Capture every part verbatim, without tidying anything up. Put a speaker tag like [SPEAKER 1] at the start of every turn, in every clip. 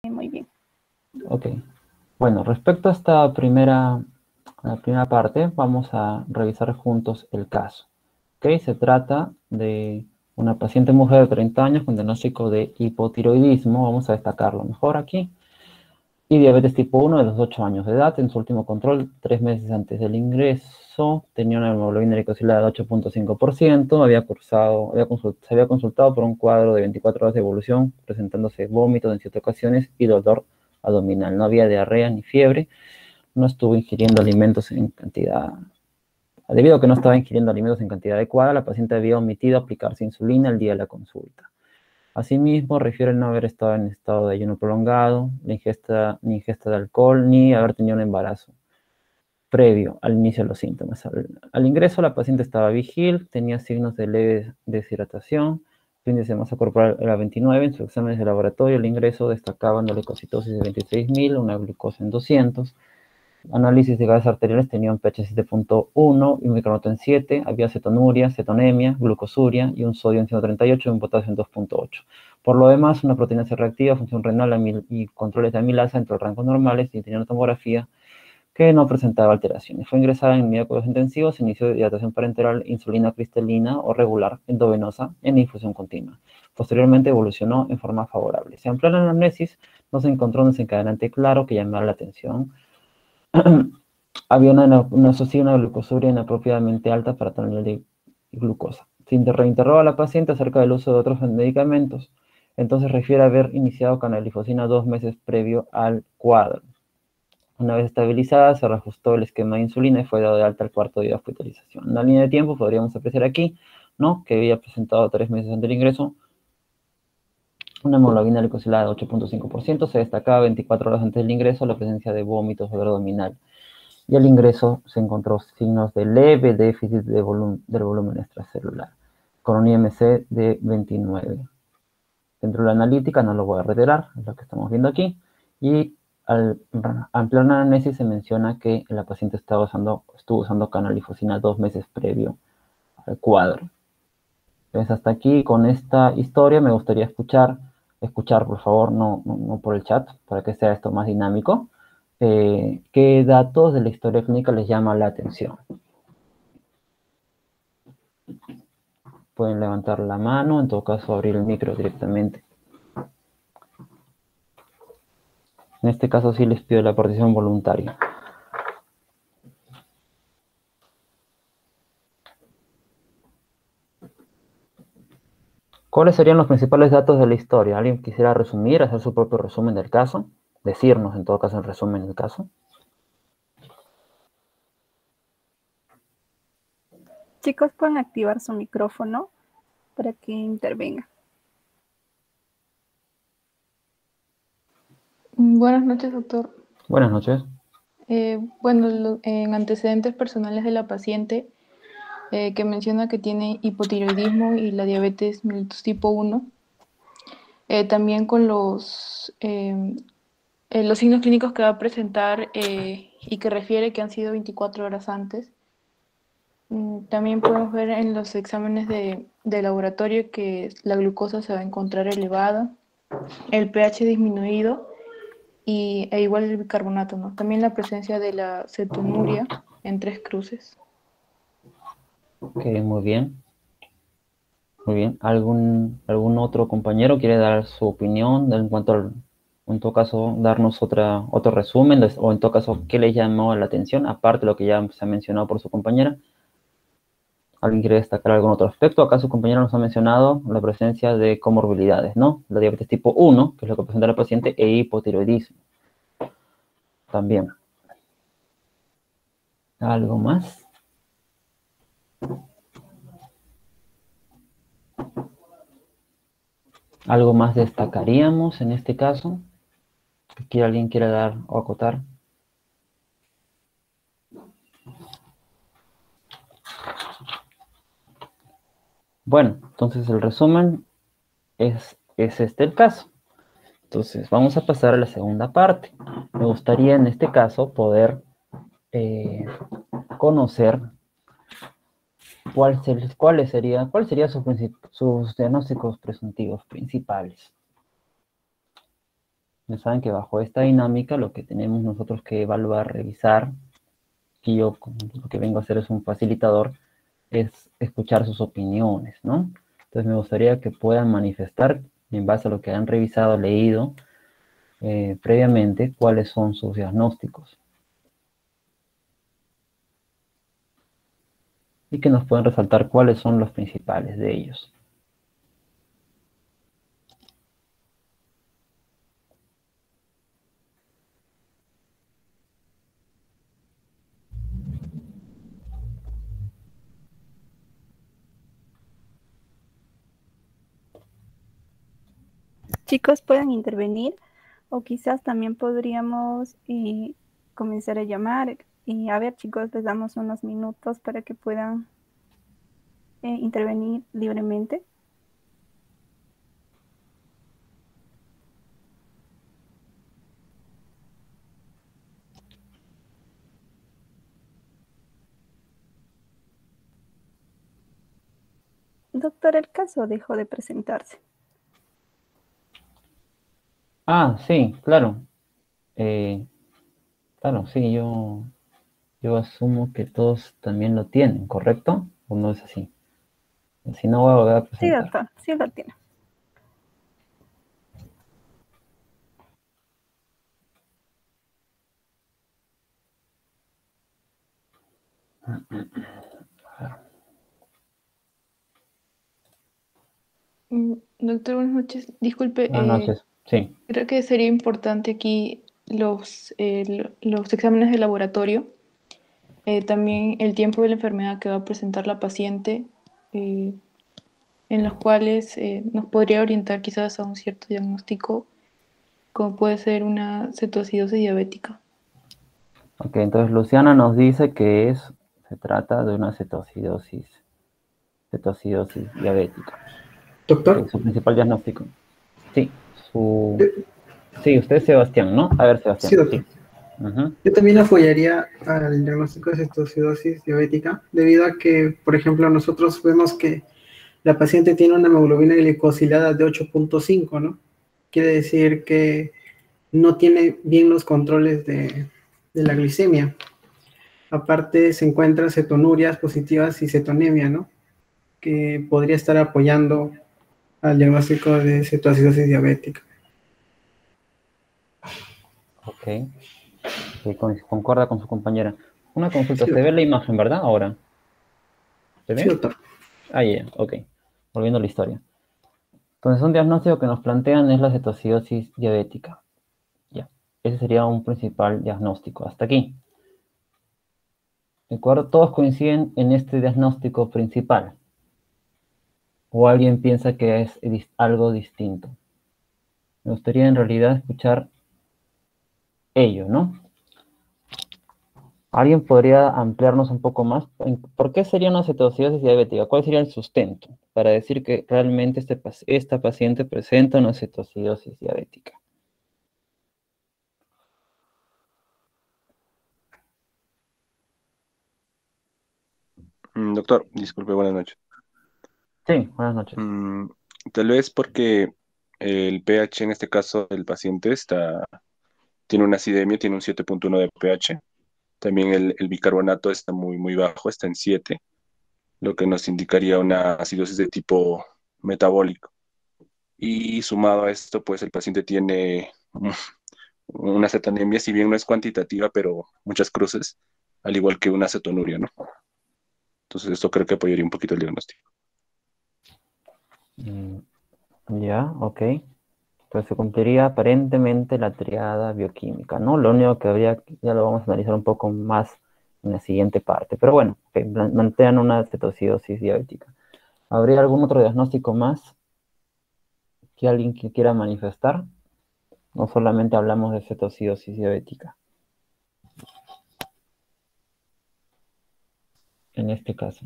[SPEAKER 1] muy bien.
[SPEAKER 2] Ok. Bueno, respecto a esta primera, a la primera parte, vamos a revisar juntos el caso. Ok, se trata de una paciente mujer de treinta años con diagnóstico de hipotiroidismo, vamos a destacarlo mejor aquí, y diabetes tipo uno de los ocho años de edad. En su último control, tres meses antes del ingreso, tenía una hemoglobina glicosilada de ocho punto cinco por ciento, había cursado, había consult, se había consultado por un cuadro de veinticuatro horas de evolución, presentándose vómitos en siete ocasiones y dolor abdominal. No había diarrea ni fiebre, no estuvo ingiriendo alimentos en cantidad. Debido a que no estaba ingiriendo alimentos en cantidad adecuada, la paciente había omitido aplicarse insulina el día de la consulta. Asimismo, refiere no haber estado en estado de ayuno prolongado, ni ingesta, ni ingesta de alcohol, ni haber tenido un embarazo previo al inicio de los síntomas. Al, al ingreso, la paciente estaba vigil, tenía signos de leve deshidratación, su índice de masa corporal era veintinueve, en sus exámenes de laboratorio, el ingreso destacaba una leucocitosis de veintiséis mil, una glucosa en doscientos, análisis de gases arteriales tenía un pH siete punto uno y un micronutrien en siete, había cetonuria, cetonemia, glucosuria y un sodio en ciento treinta y ocho y un potasio en dos punto ocho. Por lo demás, una proteína C reactiva, función renal y controles de amilasa entre los rangos normales y tenía una tomografía que no presentaba alteraciones. Fue ingresada en unidad de cuidados intensivos, inicio de hidratación parenteral, insulina cristalina o regular endovenosa en infusión continua. Posteriormente evolucionó en forma favorable. Se amplió la anamnesis, no se encontró un desencadenante claro que llamara la atención. Había una, una, una glucosuria inapropiadamente alta para tal nivel de glucosa. Se reinterroga a la paciente acerca del uso de otros medicamentos. Entonces refiere haber iniciado canalifosina dos meses previo al cuadro. Una vez estabilizada, se reajustó el esquema de insulina y fue dado de alta al cuarto día de hospitalización. En la línea de tiempo podríamos apreciar aquí, ¿no?, que había presentado tres meses antes del ingreso una hemoglobina glicosilada de ocho punto cinco por ciento. Se destacaba veinticuatro horas antes del ingreso la presencia de vómitos o dolor abdominal. Y al ingreso se encontró signos de leve déficit de volum del volumen extracelular, con un I M C de veintinueve. Dentro de la analítica, no lo voy a reiterar, es lo que estamos viendo aquí, y al ampliar la análisis se menciona que la paciente estaba usando, estuvo usando canalifosina dos meses previo al cuadro. Entonces, hasta aquí con esta historia me gustaría escuchar, escuchar por favor, no, no, no por el chat, para que sea esto más dinámico, eh, qué datos de la historia clínica les llama la atención. Pueden levantar la mano, en todo caso abrir el micro directamente. En este caso sí les pido la participación voluntaria. ¿Cuáles serían los principales datos de la historia? ¿Alguien quisiera resumir, hacer su propio resumen del caso? Decirnos, en todo caso, el resumen del caso.
[SPEAKER 1] Chicos, pueden activar su micrófono para que intervenga.
[SPEAKER 3] Buenas noches, doctor.
[SPEAKER 2] Buenas noches.
[SPEAKER 3] Eh, bueno, lo, en antecedentes personales de la paciente, eh, que menciona que tiene hipotiroidismo y la diabetes mellitus tipo uno, eh, también con los, eh, eh, los signos clínicos que va a presentar eh, y que refiere que han sido veinticuatro horas antes. Mm, También podemos ver en los exámenes de, de laboratorio que la glucosa se va a encontrar elevada, el pH disminuido y, e igual el bicarbonato, ¿no? También la presencia de la cetonuria en tres cruces.
[SPEAKER 2] Ok, muy bien. Muy bien. ¿Algún, algún otro compañero quiere dar su opinión en cuanto al, en todo caso, darnos otra, otro resumen, o en todo caso, qué le llamó la atención, aparte de lo que ya se ha mencionado por su compañera? ¿Alguien quiere destacar algún otro aspecto? Acá su compañero nos ha mencionado la presencia de comorbilidades, ¿no? La diabetes tipo uno, que es lo que presenta la paciente, e hipotiroidismo. También. ¿Algo más? ¿Algo más destacaríamos en este caso? ¿Que alguien quiera dar o acotar? Bueno, entonces el resumen es, es este el caso. Entonces, vamos a pasar a la segunda parte. Me gustaría en este caso poder eh, conocer cuál ser, cuáles serían, cuáles serían sus, sus diagnósticos presuntivos principales. Ya saben que bajo esta dinámica lo que tenemos nosotros que evaluar, revisar, que yo lo que vengo a hacer es un facilitador, es escuchar sus opiniones, ¿no? Entonces me gustaría que puedan manifestar, en base a lo que han revisado, leído eh, previamente, cuáles son sus diagnósticos. Y que nos puedan resaltar cuáles son los principales de ellos.
[SPEAKER 1] Chicos, pueden intervenir o quizás también podríamos eh, comenzar a llamar. Y a ver, chicos, les damos unos minutos para que puedan eh, intervenir libremente. Doctor, el caso dejó de presentarse.
[SPEAKER 2] Ah, sí, claro. Eh, claro, sí, yo, yo asumo que todos también lo tienen, ¿correcto? ¿O no es así? Si no, voy a volver a
[SPEAKER 1] Sí,
[SPEAKER 2] presentar.
[SPEAKER 1] doctor, sí lo tiene.
[SPEAKER 3] Mm, Doctor, buenas noches. Disculpe,
[SPEAKER 2] Buenas
[SPEAKER 3] eh,
[SPEAKER 2] noches. Sí,
[SPEAKER 3] creo que sería importante aquí los, eh, lo- los exámenes de laboratorio, eh, también el tiempo de la enfermedad que va a presentar la paciente, eh, en los cuales eh, nos podría orientar quizás a un cierto diagnóstico, como puede ser una cetoacidosis diabética.
[SPEAKER 2] ok, entonces Luciana nos dice que es, se trata de una cetoacidosis, cetoacidosis diabética.
[SPEAKER 4] Doctor,
[SPEAKER 2] Ok, su principal diagnóstico. Sí, su... Sí, usted es Sebastián, ¿no? A ver,
[SPEAKER 4] sí,
[SPEAKER 2] Sebastián,
[SPEAKER 4] doctor.
[SPEAKER 2] sí. Ujú.
[SPEAKER 4] Yo también apoyaría al diagnóstico de cetoacidosis diabética, debido a que, por ejemplo, nosotros vemos que la paciente tiene una hemoglobina glicosilada de ocho punto cinco, ¿no? Quiere decir que no tiene bien los controles de, de la glicemia. Aparte, se encuentran cetonurias positivas y cetonemia, ¿no? Que podría estar apoyando al diagnóstico de cetoacidosis diabética.
[SPEAKER 2] Ok, sí, con- concuerda con su compañera. Una consulta,
[SPEAKER 4] Sí,
[SPEAKER 2] se ve
[SPEAKER 4] doctor.
[SPEAKER 2] la imagen, ¿verdad? Ahora, ¿se
[SPEAKER 4] Sí,
[SPEAKER 2] ve?
[SPEAKER 4] doctor.
[SPEAKER 2] Ah, ya, ok. Volviendo a la historia. Entonces, un diagnóstico que nos plantean es la cetoacidosis diabética. Ya, ese sería un principal diagnóstico. Hasta aquí. ¿De acuerdo? Todos coinciden en este diagnóstico principal. ¿O alguien piensa que es dis- algo distinto? Me gustaría en realidad escuchar ello, ¿no? ¿Alguien podría ampliarnos un poco más? ¿En- ¿Por qué sería una cetoacidosis diabética? ¿Cuál sería el sustento para decir que realmente este, pac- esta paciente presenta una cetoacidosis diabética?
[SPEAKER 5] Mm, Doctor, disculpe, buenas noches.
[SPEAKER 2] Sí, buenas noches.
[SPEAKER 5] Mm, Tal vez porque el pH en este caso del paciente está, tiene una acidemia, tiene un siete punto uno de pH. También el, el bicarbonato está muy, muy bajo, está en siete, lo que nos indicaría una acidosis de tipo metabólico. Y sumado a esto, pues el paciente tiene mm, una cetonemia, si bien no es cuantitativa, pero muchas cruces, al igual que una cetonuria, ¿no? Entonces esto creo que apoyaría un poquito el diagnóstico.
[SPEAKER 2] Mm, ya, ok. Entonces se cumpliría aparentemente la triada bioquímica, ¿no? Lo único que habría, ya lo vamos a analizar un poco más en la siguiente parte. Pero bueno, ok, plan- plantean una cetoacidosis diabética. ¿Habría algún otro diagnóstico más que alguien que quiera manifestar? No solamente hablamos de cetoacidosis diabética, en este caso.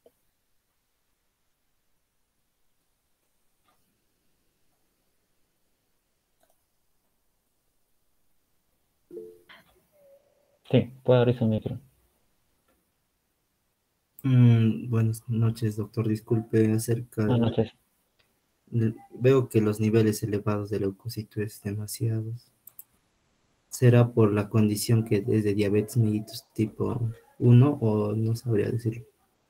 [SPEAKER 2] Sí, puede abrir su micro.
[SPEAKER 6] Mm, buenas noches, doctor. Disculpe acerca
[SPEAKER 2] Buenas
[SPEAKER 6] de...
[SPEAKER 2] noches.
[SPEAKER 6] de- Veo que los niveles elevados de leucocitos es demasiados. ¿será por la condición que es de diabetes mellitus tipo uno o no sabría decirlo?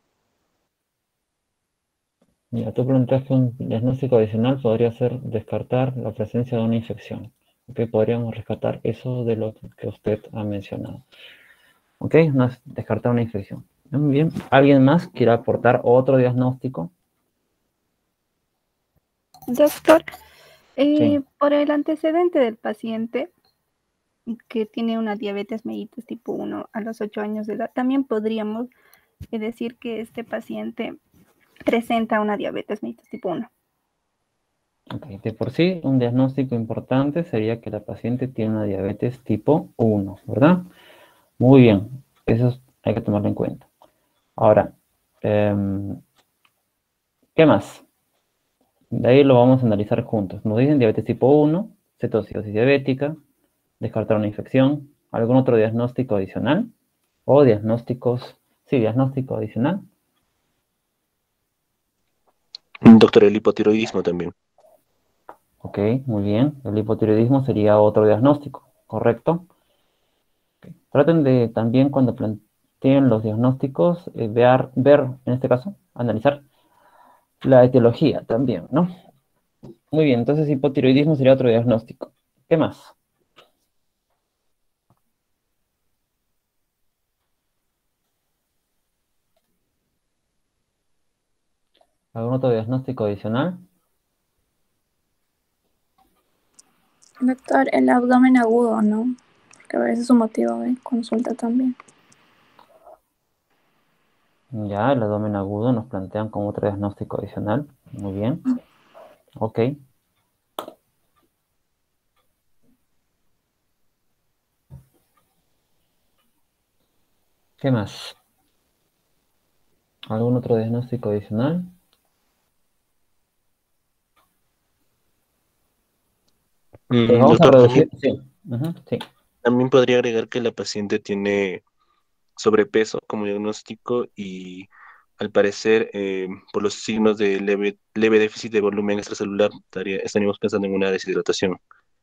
[SPEAKER 2] Mira, tú planteas que un diagnóstico adicional podría ser descartar la presencia de una infección. Ok, podríamos rescatar eso de lo que usted ha mencionado. Ok, no es descartar una infección. Muy bien, ¿alguien más quiere aportar otro diagnóstico?
[SPEAKER 1] Doctor, eh,
[SPEAKER 2] Sí.
[SPEAKER 1] por el antecedente del paciente que tiene una diabetes mellitus tipo uno a los ocho años de edad, también podríamos eh, decir que este paciente presenta una diabetes mellitus tipo uno.
[SPEAKER 2] Ok, de por sí, un diagnóstico importante sería que la paciente tiene una diabetes tipo uno, ¿verdad? Muy bien, eso hay que tomarlo en cuenta. Ahora, eh, ¿qué más? De ahí lo vamos a analizar juntos. Nos dicen diabetes tipo uno, cetocidosis diabética, descartar una infección, algún otro diagnóstico adicional o diagnósticos, sí, diagnóstico adicional.
[SPEAKER 5] Doctor, el hipotiroidismo también.
[SPEAKER 2] Ok, muy bien. El hipotiroidismo sería otro diagnóstico, ¿correcto? Okay. Traten de también cuando planteen los diagnósticos, eh, ver, ver, en este caso, analizar la etiología también, ¿no? Muy bien, entonces hipotiroidismo sería otro diagnóstico. ¿Qué más? ¿Algún otro diagnóstico adicional?
[SPEAKER 7] Doctor, el abdomen agudo, ¿no? Porque a veces es un motivo de consulta también.
[SPEAKER 2] Ya, el abdomen agudo nos plantean como otro diagnóstico adicional. Muy bien. Ok. ¿Qué más? ¿Algún otro diagnóstico adicional? Pues
[SPEAKER 5] Mm,
[SPEAKER 2] vamos a
[SPEAKER 5] doctor, también,
[SPEAKER 2] reducir. Sí. Ujú, sí.
[SPEAKER 5] también podría agregar que la paciente tiene sobrepeso como diagnóstico y al parecer eh, por los signos de leve, leve déficit de volumen extracelular estaría- estaríamos pensando en una deshidratación.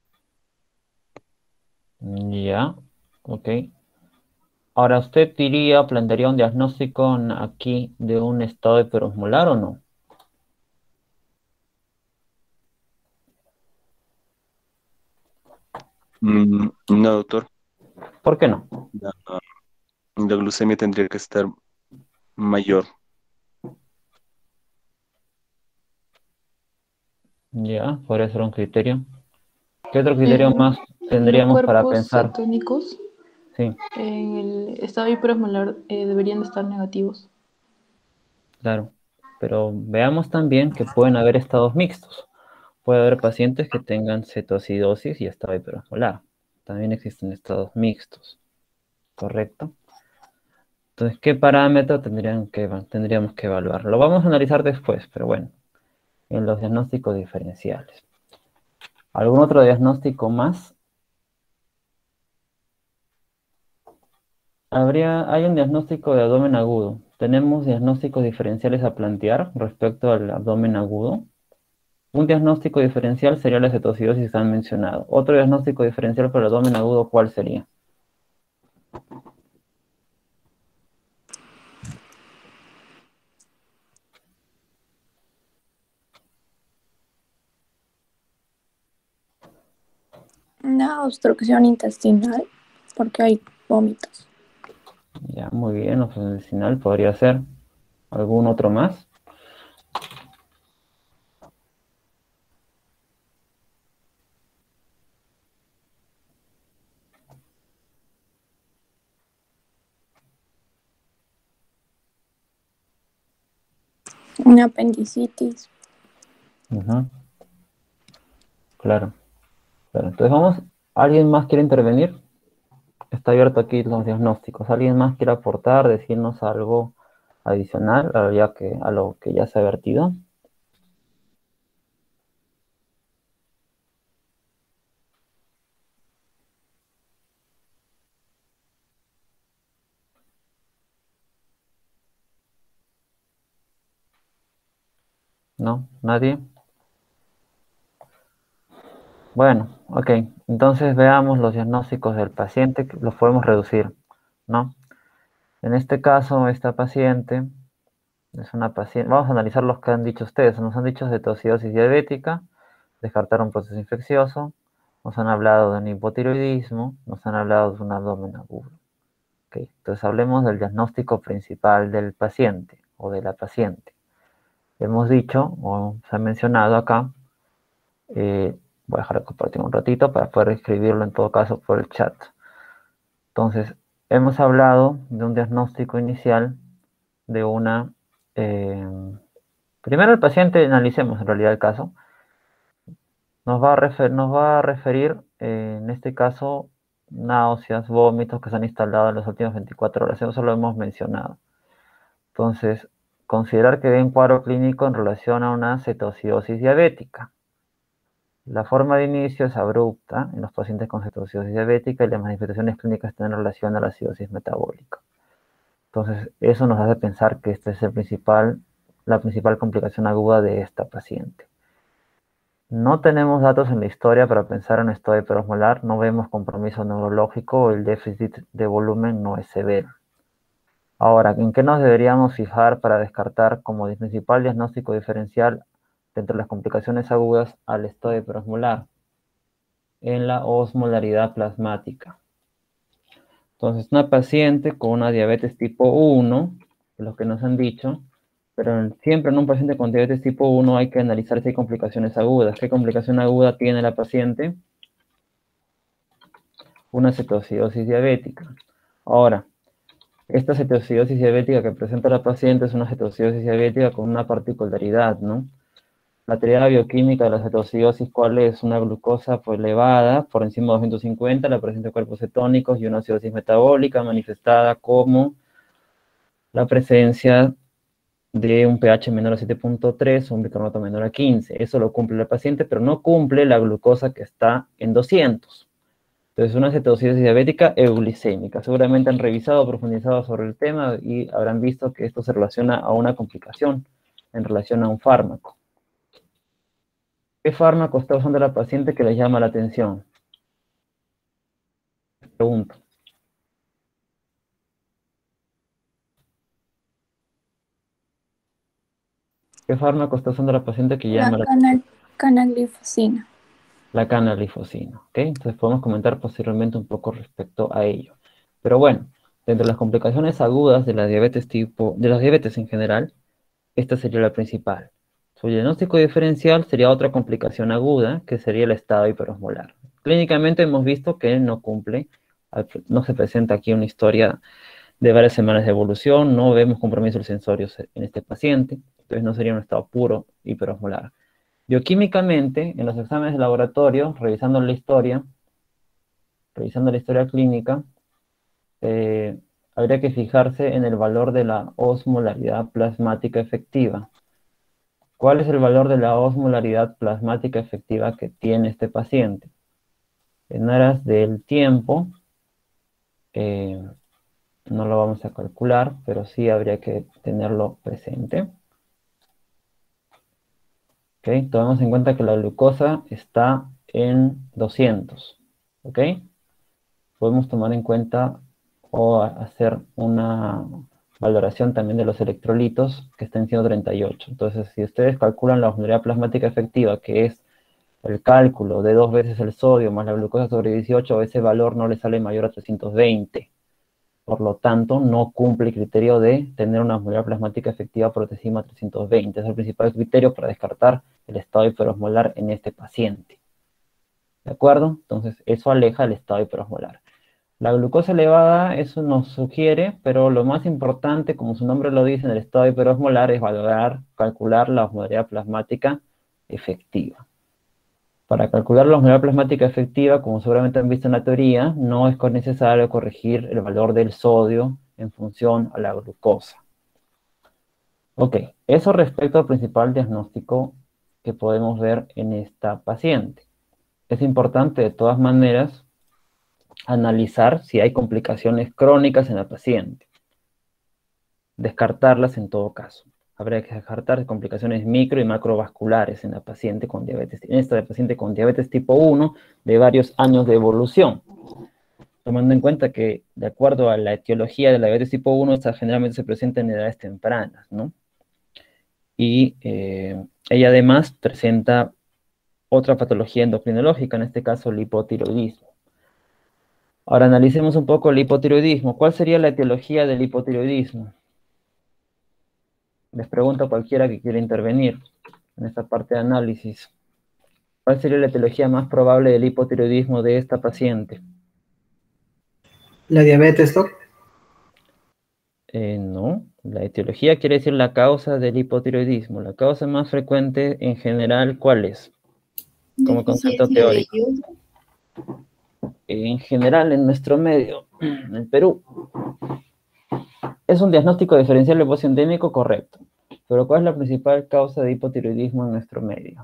[SPEAKER 2] Ya. Ok. Ahora, ¿usted diría, plantearía un diagnóstico en- aquí de un estado hiperosmolar o no?
[SPEAKER 5] Mm, no, doctor,
[SPEAKER 2] ¿Por qué no?
[SPEAKER 5] la, la glucemia tendría que estar mayor.
[SPEAKER 2] Ya, podría ser un criterio. ¿Qué otro criterio
[SPEAKER 3] En
[SPEAKER 2] más
[SPEAKER 3] los
[SPEAKER 2] tendríamos para
[SPEAKER 3] cuerpos
[SPEAKER 2] pensar?
[SPEAKER 3] cetónicos,
[SPEAKER 2] Sí,
[SPEAKER 3] en el estado hiperosmolar eh, deberían de estar negativos.
[SPEAKER 2] claro. Pero veamos también que pueden haber estados mixtos. Puede haber pacientes que tengan cetoacidosis y estado hiperosmolar. También existen estados mixtos, ¿correcto? Entonces, ¿qué parámetro tendrían que, tendríamos que evaluar? Lo vamos a analizar después, pero bueno, en los diagnósticos diferenciales. ¿Algún otro diagnóstico más? Habría, hay un diagnóstico de abdomen agudo. ¿Tenemos diagnósticos diferenciales a plantear respecto al abdomen agudo? Un diagnóstico diferencial sería la cetocidosis que han mencionado. Otro diagnóstico diferencial para el abdomen agudo, ¿cuál sería?
[SPEAKER 7] Una obstrucción intestinal, porque hay vómitos.
[SPEAKER 2] Ya, muy bien, opción adicional podría ser. ¿Algún otro más?
[SPEAKER 7] Una apendicitis.
[SPEAKER 2] Ujú, claro, claro. Entonces vamos, ¿alguien más quiere intervenir? Está abierto aquí los diagnósticos. ¿Alguien más quiere aportar, decirnos algo adicional a, ya que, a lo que ya se ha vertido? ¿No? ¿Nadie? Bueno, ok. Entonces veamos los diagnósticos del paciente, que los podemos reducir, ¿no? En este caso, esta paciente es una paciente, vamos a analizar los que han dicho ustedes. Nos han dicho cetoacidosis diabética, descartar un proceso infeccioso, nos han hablado de un hipotiroidismo, nos han hablado de un abdomen agudo. Okay. Entonces hablemos del diagnóstico principal del paciente o de la paciente. Hemos dicho, o se ha mencionado acá, eh, voy a dejar de compartir un ratito para poder escribirlo en todo caso por el chat. Entonces, hemos hablado de un diagnóstico inicial de una... Eh, primero el paciente, analicemos en realidad el caso. Nos va a, refer, nos va a referir, eh, en este caso, náuseas, vómitos que se han instalado en las últimas veinticuatro horas. Eso lo hemos mencionado. Entonces, considerar que hay un cuadro clínico en relación a una cetoacidosis diabética. La forma de inicio es abrupta en los pacientes con cetoacidosis diabética y las manifestaciones clínicas están en relación a la acidosis metabólica. Entonces, eso nos hace pensar que esta es el principal, la principal complicación aguda de esta paciente. No tenemos datos en la historia para pensar en estado hiperosmolar, no vemos compromiso neurológico, el déficit de volumen no es severo. Ahora, ¿en qué nos deberíamos fijar para descartar como principal diagnóstico diferencial dentro de las complicaciones agudas al estado hiperosmolar? En la osmolaridad plasmática. Entonces, una paciente con una diabetes tipo uno, lo que nos han dicho, pero siempre en un paciente con diabetes tipo uno hay que analizar si hay complicaciones agudas. ¿Qué complicación aguda tiene la paciente? Una cetoacidosis diabética. Ahora, esta cetoacidosis diabética que presenta la paciente es una cetoacidosis diabética con una particularidad, ¿no? La teoría bioquímica de la cetoacidosis, ¿cuál es? Una glucosa pues, elevada, por encima de doscientos cincuenta, la presencia de cuerpos cetónicos y una acidosis metabólica manifestada como la presencia de un pH menor a siete punto tres o un bicarbonato menor a quince. Eso lo cumple la paciente, pero no cumple la glucosa que está en doscientos. Entonces, una cetoacidosis diabética euglicémica. Seguramente han revisado, profundizado sobre el tema y habrán visto que esto se relaciona a una complicación en relación a un fármaco. ¿Qué fármaco está usando la paciente que les llama la atención? Pregunto. ¿Qué fármaco está usando la paciente que llama la,
[SPEAKER 7] La cana- canaglifosina.
[SPEAKER 2] la canaglifosina? ¿Okay? Entonces podemos comentar posteriormente un poco respecto a ello. Pero bueno, dentro de las complicaciones agudas de la diabetes tipo, de las diabetes en general, esta sería la principal. Su diagnóstico diferencial sería otra complicación aguda, que sería el estado hiperosmolar. Clínicamente hemos visto que no cumple, no se presenta aquí una historia de varias semanas de evolución, no vemos compromisos sensorios en este paciente, entonces no sería un estado puro hiperosmolar. Bioquímicamente, en los exámenes de laboratorio, revisando la historia, revisando la historia clínica, eh, habría que fijarse en el valor de la osmolaridad plasmática efectiva. ¿Cuál es el valor de la osmolaridad plasmática efectiva que tiene este paciente? En aras del tiempo, eh, no lo vamos a calcular, pero sí habría que tenerlo presente. ¿Okay? Tomemos en cuenta que la glucosa está en doscientos. ¿Ok? Podemos tomar en cuenta o hacer una valoración también de los electrolitos que están en ciento treinta y ocho. Entonces, si ustedes calculan la osmolaridad plasmática efectiva, que es el cálculo de dos veces el sodio más la glucosa sobre dieciocho, ese valor no le sale mayor a trescientos veinte. Por lo tanto, no cumple el criterio de tener una osmolaridad plasmática efectiva por encima de trescientos veinte. Es el principal criterio para descartar el estado hiperosmolar en este paciente. ¿De acuerdo? Entonces, eso aleja el estado hiperosmolar. La glucosa elevada, eso nos sugiere, pero lo más importante, como su nombre lo dice, en el estado hiperosmolar, es valorar, calcular la osmolaridad plasmática efectiva. Para calcular la osmolaridad plasmática efectiva, como seguramente han visto en la teoría, no es necesario corregir el valor del sodio en función a la glucosa. Ok, eso respecto al principal diagnóstico que podemos ver en esta paciente. Es importante, de todas maneras, analizar si hay complicaciones crónicas en la paciente. Descartarlas en todo caso. habría que descartar complicaciones micro y macrovasculares en la paciente con diabetes, en esta paciente con diabetes tipo uno de varios años de evolución, tomando en cuenta que, de acuerdo a la etiología de la diabetes tipo uno, esta generalmente se presenta en edades tempranas, ¿no? Y eh, ella además presenta otra patología endocrinológica, en este caso el hipotiroidismo. Ahora analicemos un poco el hipotiroidismo. ¿Cuál sería la etiología del hipotiroidismo? Les pregunto a cualquiera que quiera intervenir en esta parte de análisis. ¿Cuál sería la etiología más probable del hipotiroidismo de esta paciente?
[SPEAKER 4] La diabetes, Doc.
[SPEAKER 2] Eh, no, la etiología quiere decir la causa del hipotiroidismo. La causa más frecuente en general, ¿cuál es? Como concepto
[SPEAKER 3] Deficiencia de
[SPEAKER 2] teórico.
[SPEAKER 3] yodo.
[SPEAKER 2] En general, en nuestro medio, en el Perú, es un diagnóstico diferencial de ocio endémico correcto. Pero ¿cuál es la principal causa de hipotiroidismo en nuestro medio?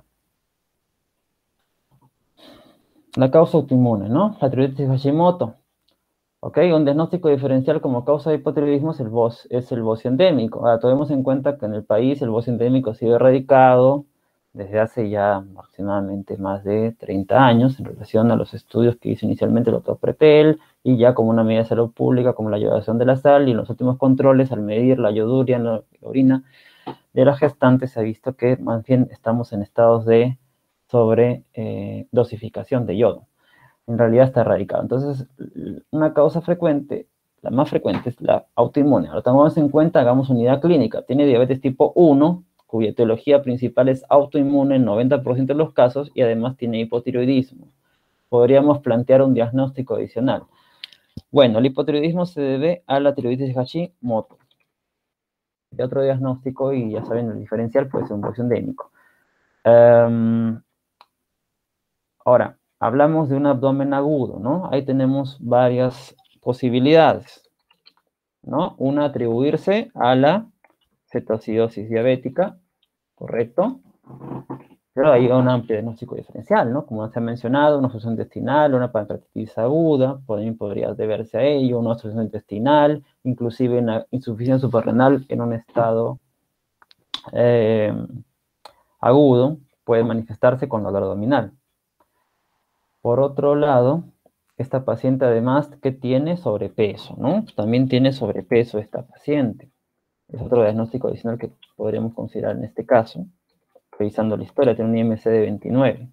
[SPEAKER 2] La causa autoinmune, ¿no? La tiroiditis Hashimoto. ¿Ok? Un diagnóstico diferencial como causa de hipotiroidismo es el, bocio, es el bocio endémico. Ahora, tomemos en cuenta que en el país el bocio endémico ha sido erradicado desde hace ya aproximadamente más de treinta años en relación a los estudios que hizo inicialmente el doctor Pretel y ya como una medida de salud pública como la yodación de la sal, y en los últimos controles al medir la yoduria en la orina de la gestante se ha visto que más bien estamos en estados de sobre eh, dosificación de yodo. En realidad está erradicado. Entonces, una causa frecuente, la más frecuente es la autoinmune. Ahora, tomamos en cuenta, hagamos unidad clínica. Tiene diabetes tipo uno, cuya etiología principal es autoinmune en noventa por ciento de los casos, y además tiene hipotiroidismo. Podríamos plantear un diagnóstico adicional. Bueno, el hipotiroidismo se debe a la tiroiditis de Hashimoto. De otro diagnóstico, y ya saben, el diferencial puede ser un bocio endémico. Um, ahora, hablamos de un abdomen agudo, ¿no? Ahí tenemos varias posibilidades, ¿no? Una, atribuirse a la cetoacidosis diabética, ¿correcto? Pero hay un amplio diagnóstico diferencial, ¿no? Como se ha mencionado, una obstrucción intestinal, una pancreatitis aguda, también podría deberse a ello, una obstrucción intestinal, inclusive una insuficiencia suprarrenal en un estado eh, agudo, puede manifestarse con dolor abdominal. Por otro lado, esta paciente además que tiene sobrepeso, ¿no? También tiene sobrepeso esta paciente. Es otro diagnóstico adicional que podríamos considerar en este caso. Revisando la historia, tiene un I M C de veintinueve.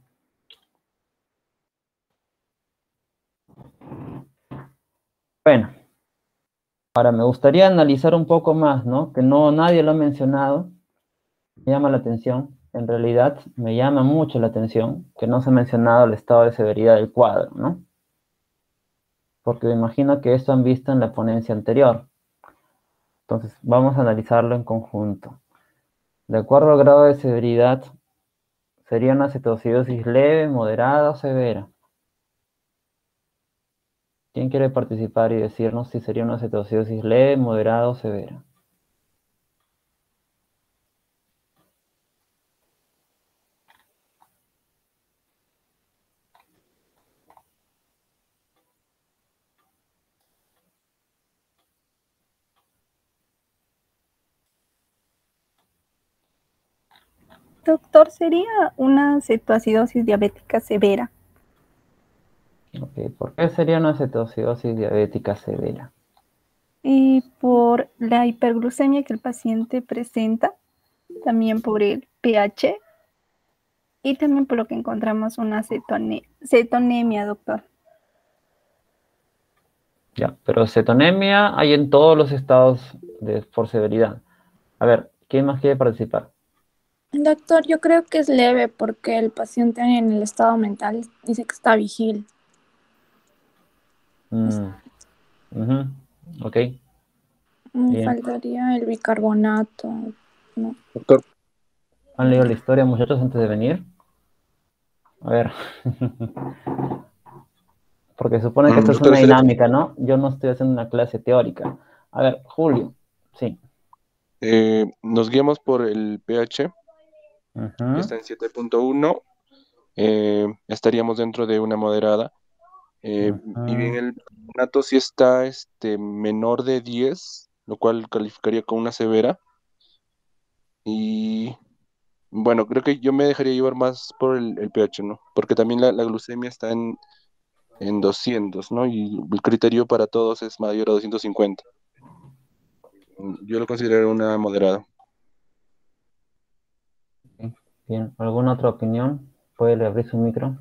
[SPEAKER 2] Bueno, ahora me gustaría analizar un poco más, ¿no? Que no nadie lo ha mencionado. Me llama la atención, en realidad me llama mucho la atención que no se ha mencionado el estado de severidad del cuadro, ¿no? Porque me imagino que esto han visto en la ponencia anterior. Entonces, vamos a analizarlo en conjunto. De acuerdo al grado de severidad, ¿sería una cetoacidosis leve, moderada o severa? ¿Quién quiere participar y decirnos si sería una cetoacidosis leve, moderada o severa?
[SPEAKER 1] Doctor, sería una cetoacidosis diabética severa.
[SPEAKER 2] Okay. ¿Por qué sería una cetoacidosis diabética severa?
[SPEAKER 1] Y por la hiperglucemia que el paciente presenta, también por el pH y también por lo que encontramos una cetone cetonemia, doctor.
[SPEAKER 2] Ya, pero cetonemia hay en todos los estados de, por severidad. A ver, ¿quién más quiere participar?
[SPEAKER 7] Doctor, yo creo que es leve porque el paciente en el estado mental dice que está vigil.
[SPEAKER 2] Mm. Uh-huh. Ok.
[SPEAKER 7] Me
[SPEAKER 2] Bien.
[SPEAKER 7] faltaría el bicarbonato, ¿no?
[SPEAKER 5] Doctor,
[SPEAKER 2] ¿Han leído la historia, muchachos, antes de venir? A ver. Porque supone que
[SPEAKER 5] mm,
[SPEAKER 2] esto es
[SPEAKER 5] doctor,
[SPEAKER 2] una
[SPEAKER 5] estaría-
[SPEAKER 2] dinámica, ¿no? Yo no estoy haciendo una clase teórica. A ver, Julio. Sí.
[SPEAKER 5] eh, nos guiamos por el pH, que
[SPEAKER 2] Uh-huh.
[SPEAKER 5] está en siete punto uno. eh, estaríamos dentro de una moderada. eh, y bien,
[SPEAKER 2] Uh-huh.
[SPEAKER 5] el bicarbonato sí está este, menor de diez, lo cual calificaría como una severa. Y bueno, creo que yo me dejaría llevar más por el, el pH, ¿no? Porque también la, la glucemia está en, en doscientos, ¿no? Y el criterio para todos es mayor a doscientos cincuenta. Yo lo considero una moderada.
[SPEAKER 2] Bien, ¿alguna otra opinión? ¿Puede abrir su micro?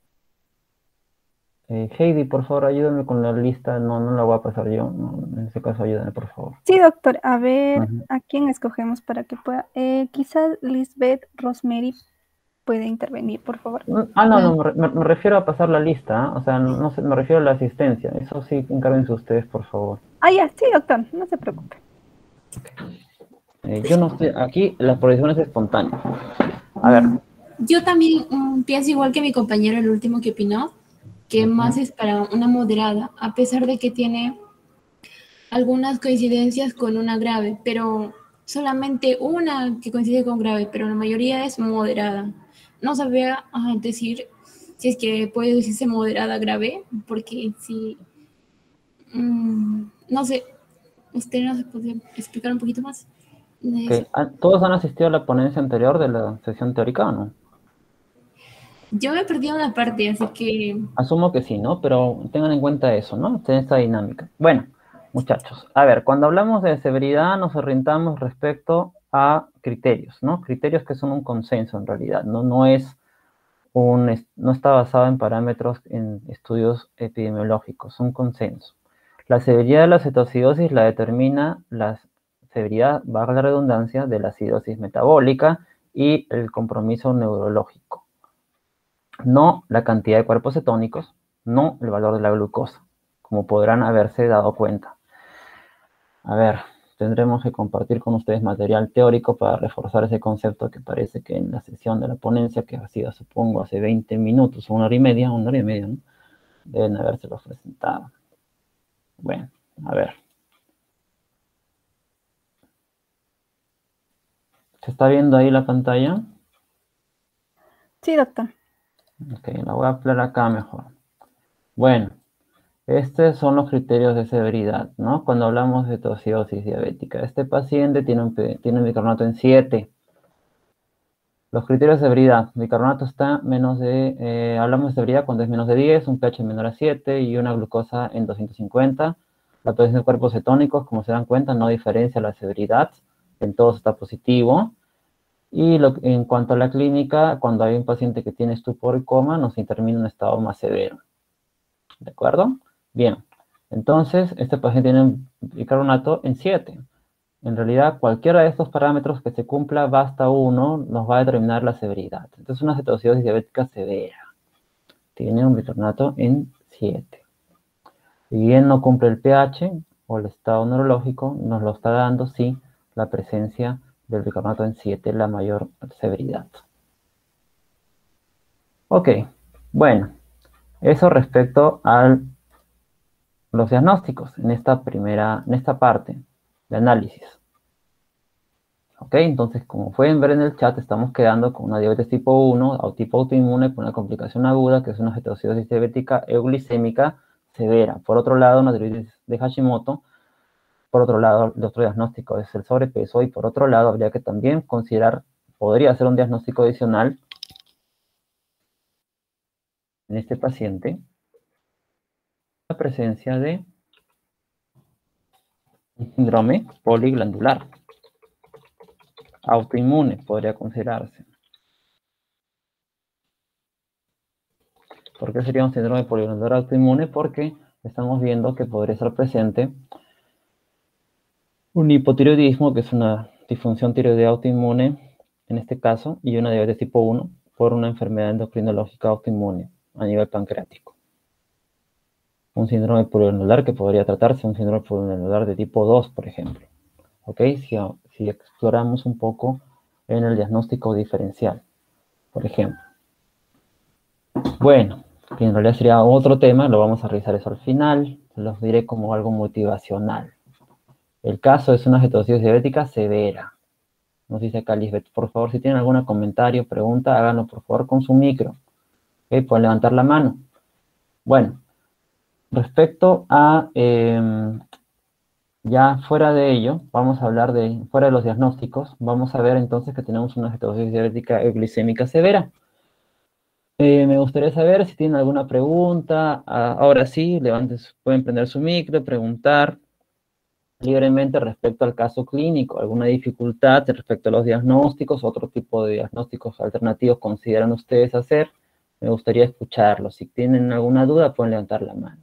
[SPEAKER 2] Eh, Heidi, por favor, ayúdame con la lista. No, no la voy a pasar yo. No, en este caso, ayúdame, por favor.
[SPEAKER 1] Sí, doctor. A ver,
[SPEAKER 2] Ujú.
[SPEAKER 1] ¿a quién escogemos para que pueda? Eh, quizás Lisbeth Rosemary puede intervenir, por favor.
[SPEAKER 2] Ah, no, no, me, re- me- me refiero a pasar la lista, ¿ah? O sea, no, no sé, me refiero a la asistencia. Eso sí, encárguense ustedes, por favor.
[SPEAKER 1] Ah, ya, sí, doctor, no se preocupe.
[SPEAKER 2] Eh, yo no estoy aquí, la proyección es espontánea. A ver.
[SPEAKER 8] Yo también mm, pienso igual que mi compañero, el último que opinó, que
[SPEAKER 2] Ujú.
[SPEAKER 8] más es para una moderada, a pesar de que tiene algunas coincidencias con una grave, pero solamente una que coincide con grave, pero la mayoría es moderada. No sabía ah, decir si es que puede decirse moderada grave, porque si, mm, no sé, usted nos puede explicar un poquito más de eso.
[SPEAKER 2] Ok. Ah, ¿todos han asistido a la ponencia anterior de la sesión teórica o no?
[SPEAKER 8] Yo me perdí una parte, así que
[SPEAKER 2] Asumo que sí, ¿no? Pero tengan en cuenta eso, ¿no? Tiene esta dinámica. Bueno, muchachos, a ver, cuando hablamos de severidad nos orientamos respecto a criterios, ¿no? Criterios que son un consenso en realidad, ¿no? No es un, es- no está basado en parámetros en estudios epidemiológicos, un consenso. La severidad de la cetoacidosis la determina la severidad, valga la redundancia, de la acidosis metabólica y el compromiso neurológico. No la cantidad de cuerpos cetónicos, no el valor de la glucosa, como podrán haberse dado cuenta. A ver, tendremos que compartir con ustedes material teórico para reforzar ese concepto que parece que en la sesión de la ponencia, que ha sido, supongo, hace veinte minutos, o una hora y media, una hora y media, ¿no? Deben habérselo presentado. Bueno, a ver. ¿Se está viendo ahí la pantalla?
[SPEAKER 1] Sí, doctor.
[SPEAKER 2] Ok, la voy a ampliar acá mejor. Bueno, estos son los criterios de severidad, ¿no? Cuando hablamos de cetoacidosis diabética. Este paciente tiene un, tiene un bicarbonato en siete. Los criterios de severidad. Bicarbonato está menos de, eh, hablamos de severidad cuando es menos de diez, un pH menor a siete y una glucosa en doscientos cincuenta. La presencia de cuerpos cetónicos, como se dan cuenta, no diferencia la severidad. En todos está positivo. Y lo, en cuanto a la clínica, cuando hay un paciente que tiene estupor y coma, nos intermina un estado más severo. ¿De acuerdo? Bien. Entonces, este paciente tiene un bicarbonato en siete. En realidad, cualquiera de estos parámetros que se cumpla, basta uno, nos va a determinar la severidad. Entonces, una cetoacidosis diabética severa tiene un bicarbonato en siete. Si bien no cumple el pH o el estado neurológico, nos lo está dando, sí, la presencia del bicarbonato en siete, la mayor severidad. Ok, bueno, eso respecto a los diagnósticos en esta primera, en esta parte de análisis. Ok, entonces como pueden ver en el chat, estamos quedando con una diabetes tipo uno o tipo autoinmune con una complicación aguda, que es una cetoacidosis diabética euglicémica severa. Por otro lado, una diabetes de Hashimoto. Por otro lado, el otro diagnóstico es el sobrepeso. Y por otro lado, habría que también considerar, podría ser un diagnóstico adicional en este paciente, la presencia de un síndrome poliglandular. Autoinmune podría considerarse. ¿Por qué sería un síndrome poliglandular autoinmune? Porque estamos viendo que podría estar presente un hipotiroidismo, que es una disfunción tiroidea autoinmune, en este caso, y una diabetes tipo uno, por una enfermedad endocrinológica autoinmune a nivel pancreático. Un síndrome poliglandular que podría tratarse un síndrome poliglandular de tipo dos, por ejemplo. ¿Ok? Si, si exploramos un poco en el diagnóstico diferencial, por ejemplo. Bueno, que en realidad sería otro tema, lo vamos a revisar eso al final, los diré como algo motivacional. El caso es una cetoacidosis diabética severa. Nos dice acá Lisbeth, por favor, si tienen algún comentario, pregunta, háganlo por favor con su micro. ¿Ok? Pueden levantar la mano. Bueno, respecto a eh, Ya fuera de ello, vamos a hablar de, fuera de los diagnósticos, vamos a ver entonces que tenemos una cetosis diabética euglicémica severa. Eh, me gustaría saber si tienen alguna pregunta. Ah, ahora sí, levanten, su- pueden prender su micro, preguntar libremente respecto al caso clínico, alguna dificultad respecto a los diagnósticos, otro tipo de diagnósticos alternativos consideran ustedes hacer. Me gustaría escucharlos. Si tienen alguna duda, pueden levantar la mano.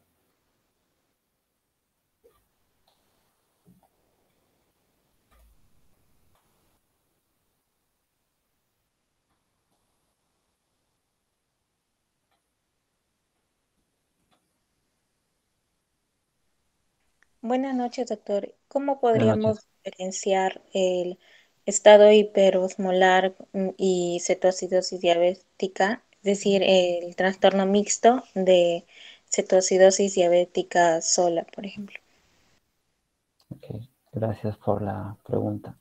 [SPEAKER 9] Buenas noches, doctor. ¿Cómo
[SPEAKER 2] Buenas noches.
[SPEAKER 9] podríamos diferenciar el estado hiperosmolar mm, y cetoacidosis diabética, es decir, el trastorno mixto de cetoacidosis diabética sola, por ejemplo?
[SPEAKER 2] Ok, gracias por la pregunta.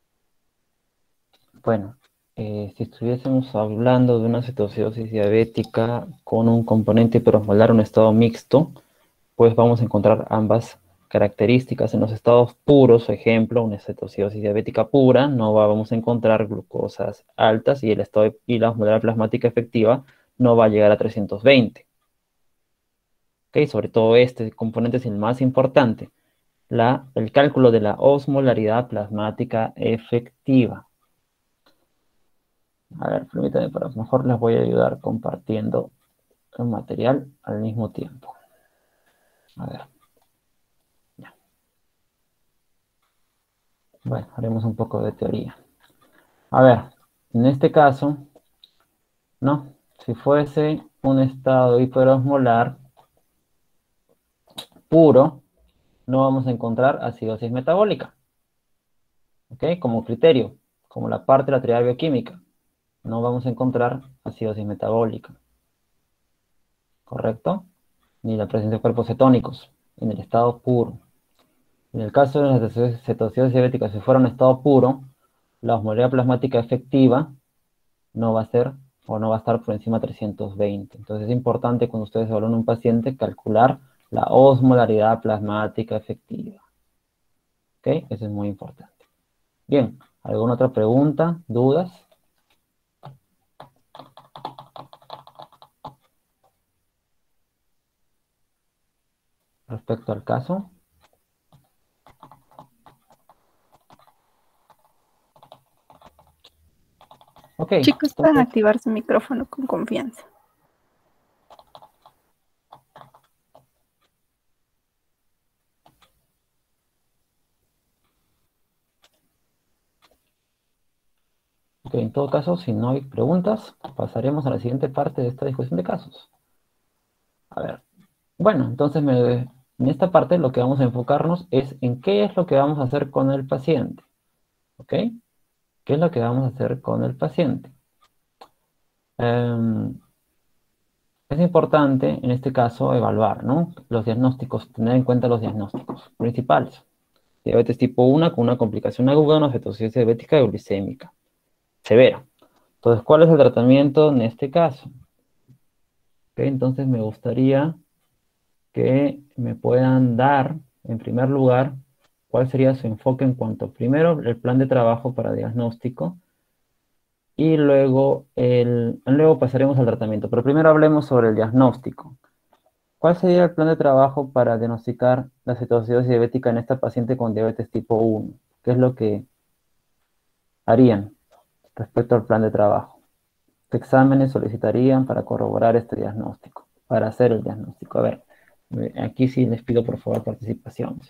[SPEAKER 2] Bueno, eh, si estuviésemos hablando de una cetoacidosis diabética con un componente hiperosmolar, un estado mixto, pues vamos a encontrar ambas características. En los estados puros, ejemplo, una cetoacidosis diabética pura, no vamos a encontrar glucosas altas y el estado y la osmolar plasmática efectiva no va a llegar a trescientos veinte. ¿Ok? Sobre todo este componente es el más importante, la, el cálculo de la osmolaridad plasmática efectiva. A ver, permítanme, para mejor les voy a ayudar compartiendo el material al mismo tiempo. A ver. Ya. Bueno, haremos un poco de teoría. A ver, en este caso, ¿no? Si fuese un estado hiperosmolar puro, no vamos a encontrar acidosis metabólica. ¿Ok? Como criterio, como la parte de la teoría bioquímica, no vamos a encontrar acidosis metabólica. ¿Correcto? Ni la presencia de cuerpos cetónicos en el estado puro. En el caso de la cetoacidosis diabética, si fuera un estado puro, la osmolaridad plasmática efectiva no va a ser o no va a estar por encima de trescientos veinte. Entonces es importante cuando ustedes evalúan a un paciente calcular la osmolaridad plasmática efectiva. ¿Ok? Eso es muy importante. Bien, ¿alguna otra pregunta? ¿Dudas? Respecto al caso. Ok,
[SPEAKER 1] Chicos, pueden
[SPEAKER 2] entonces,
[SPEAKER 1] activar su micrófono con confianza.
[SPEAKER 2] ok, en todo caso, si no hay preguntas, pasaremos a la siguiente parte de esta discusión de casos. A ver, bueno, entonces me- en esta parte lo que vamos a enfocarnos es en qué es lo que vamos a hacer con el paciente. ¿Ok? ¿Qué es lo que vamos a hacer con el paciente? Em, es importante, en este caso, evaluar, ¿no? Los diagnósticos, tener en cuenta los diagnósticos principales. Diabetes tipo uno con una complicación aguda, una cetosis diabética euglicémica severa. Entonces, ¿cuál es el tratamiento en este caso? ¿Ok? Entonces, me gustaría que me puedan dar, en primer lugar, cuál sería su enfoque en cuanto, primero, el plan de trabajo para diagnóstico, y luego, el, luego pasaremos al tratamiento. Pero primero hablemos sobre el diagnóstico. ¿Cuál sería el plan de trabajo para diagnosticar la cetoacidosis diabética en esta paciente con diabetes tipo uno? ¿Qué es lo que harían respecto al plan de trabajo? ¿Qué exámenes solicitarían para corroborar este diagnóstico? Para hacer el diagnóstico. A ver, eh, aquí sí les pido por favor participaciones.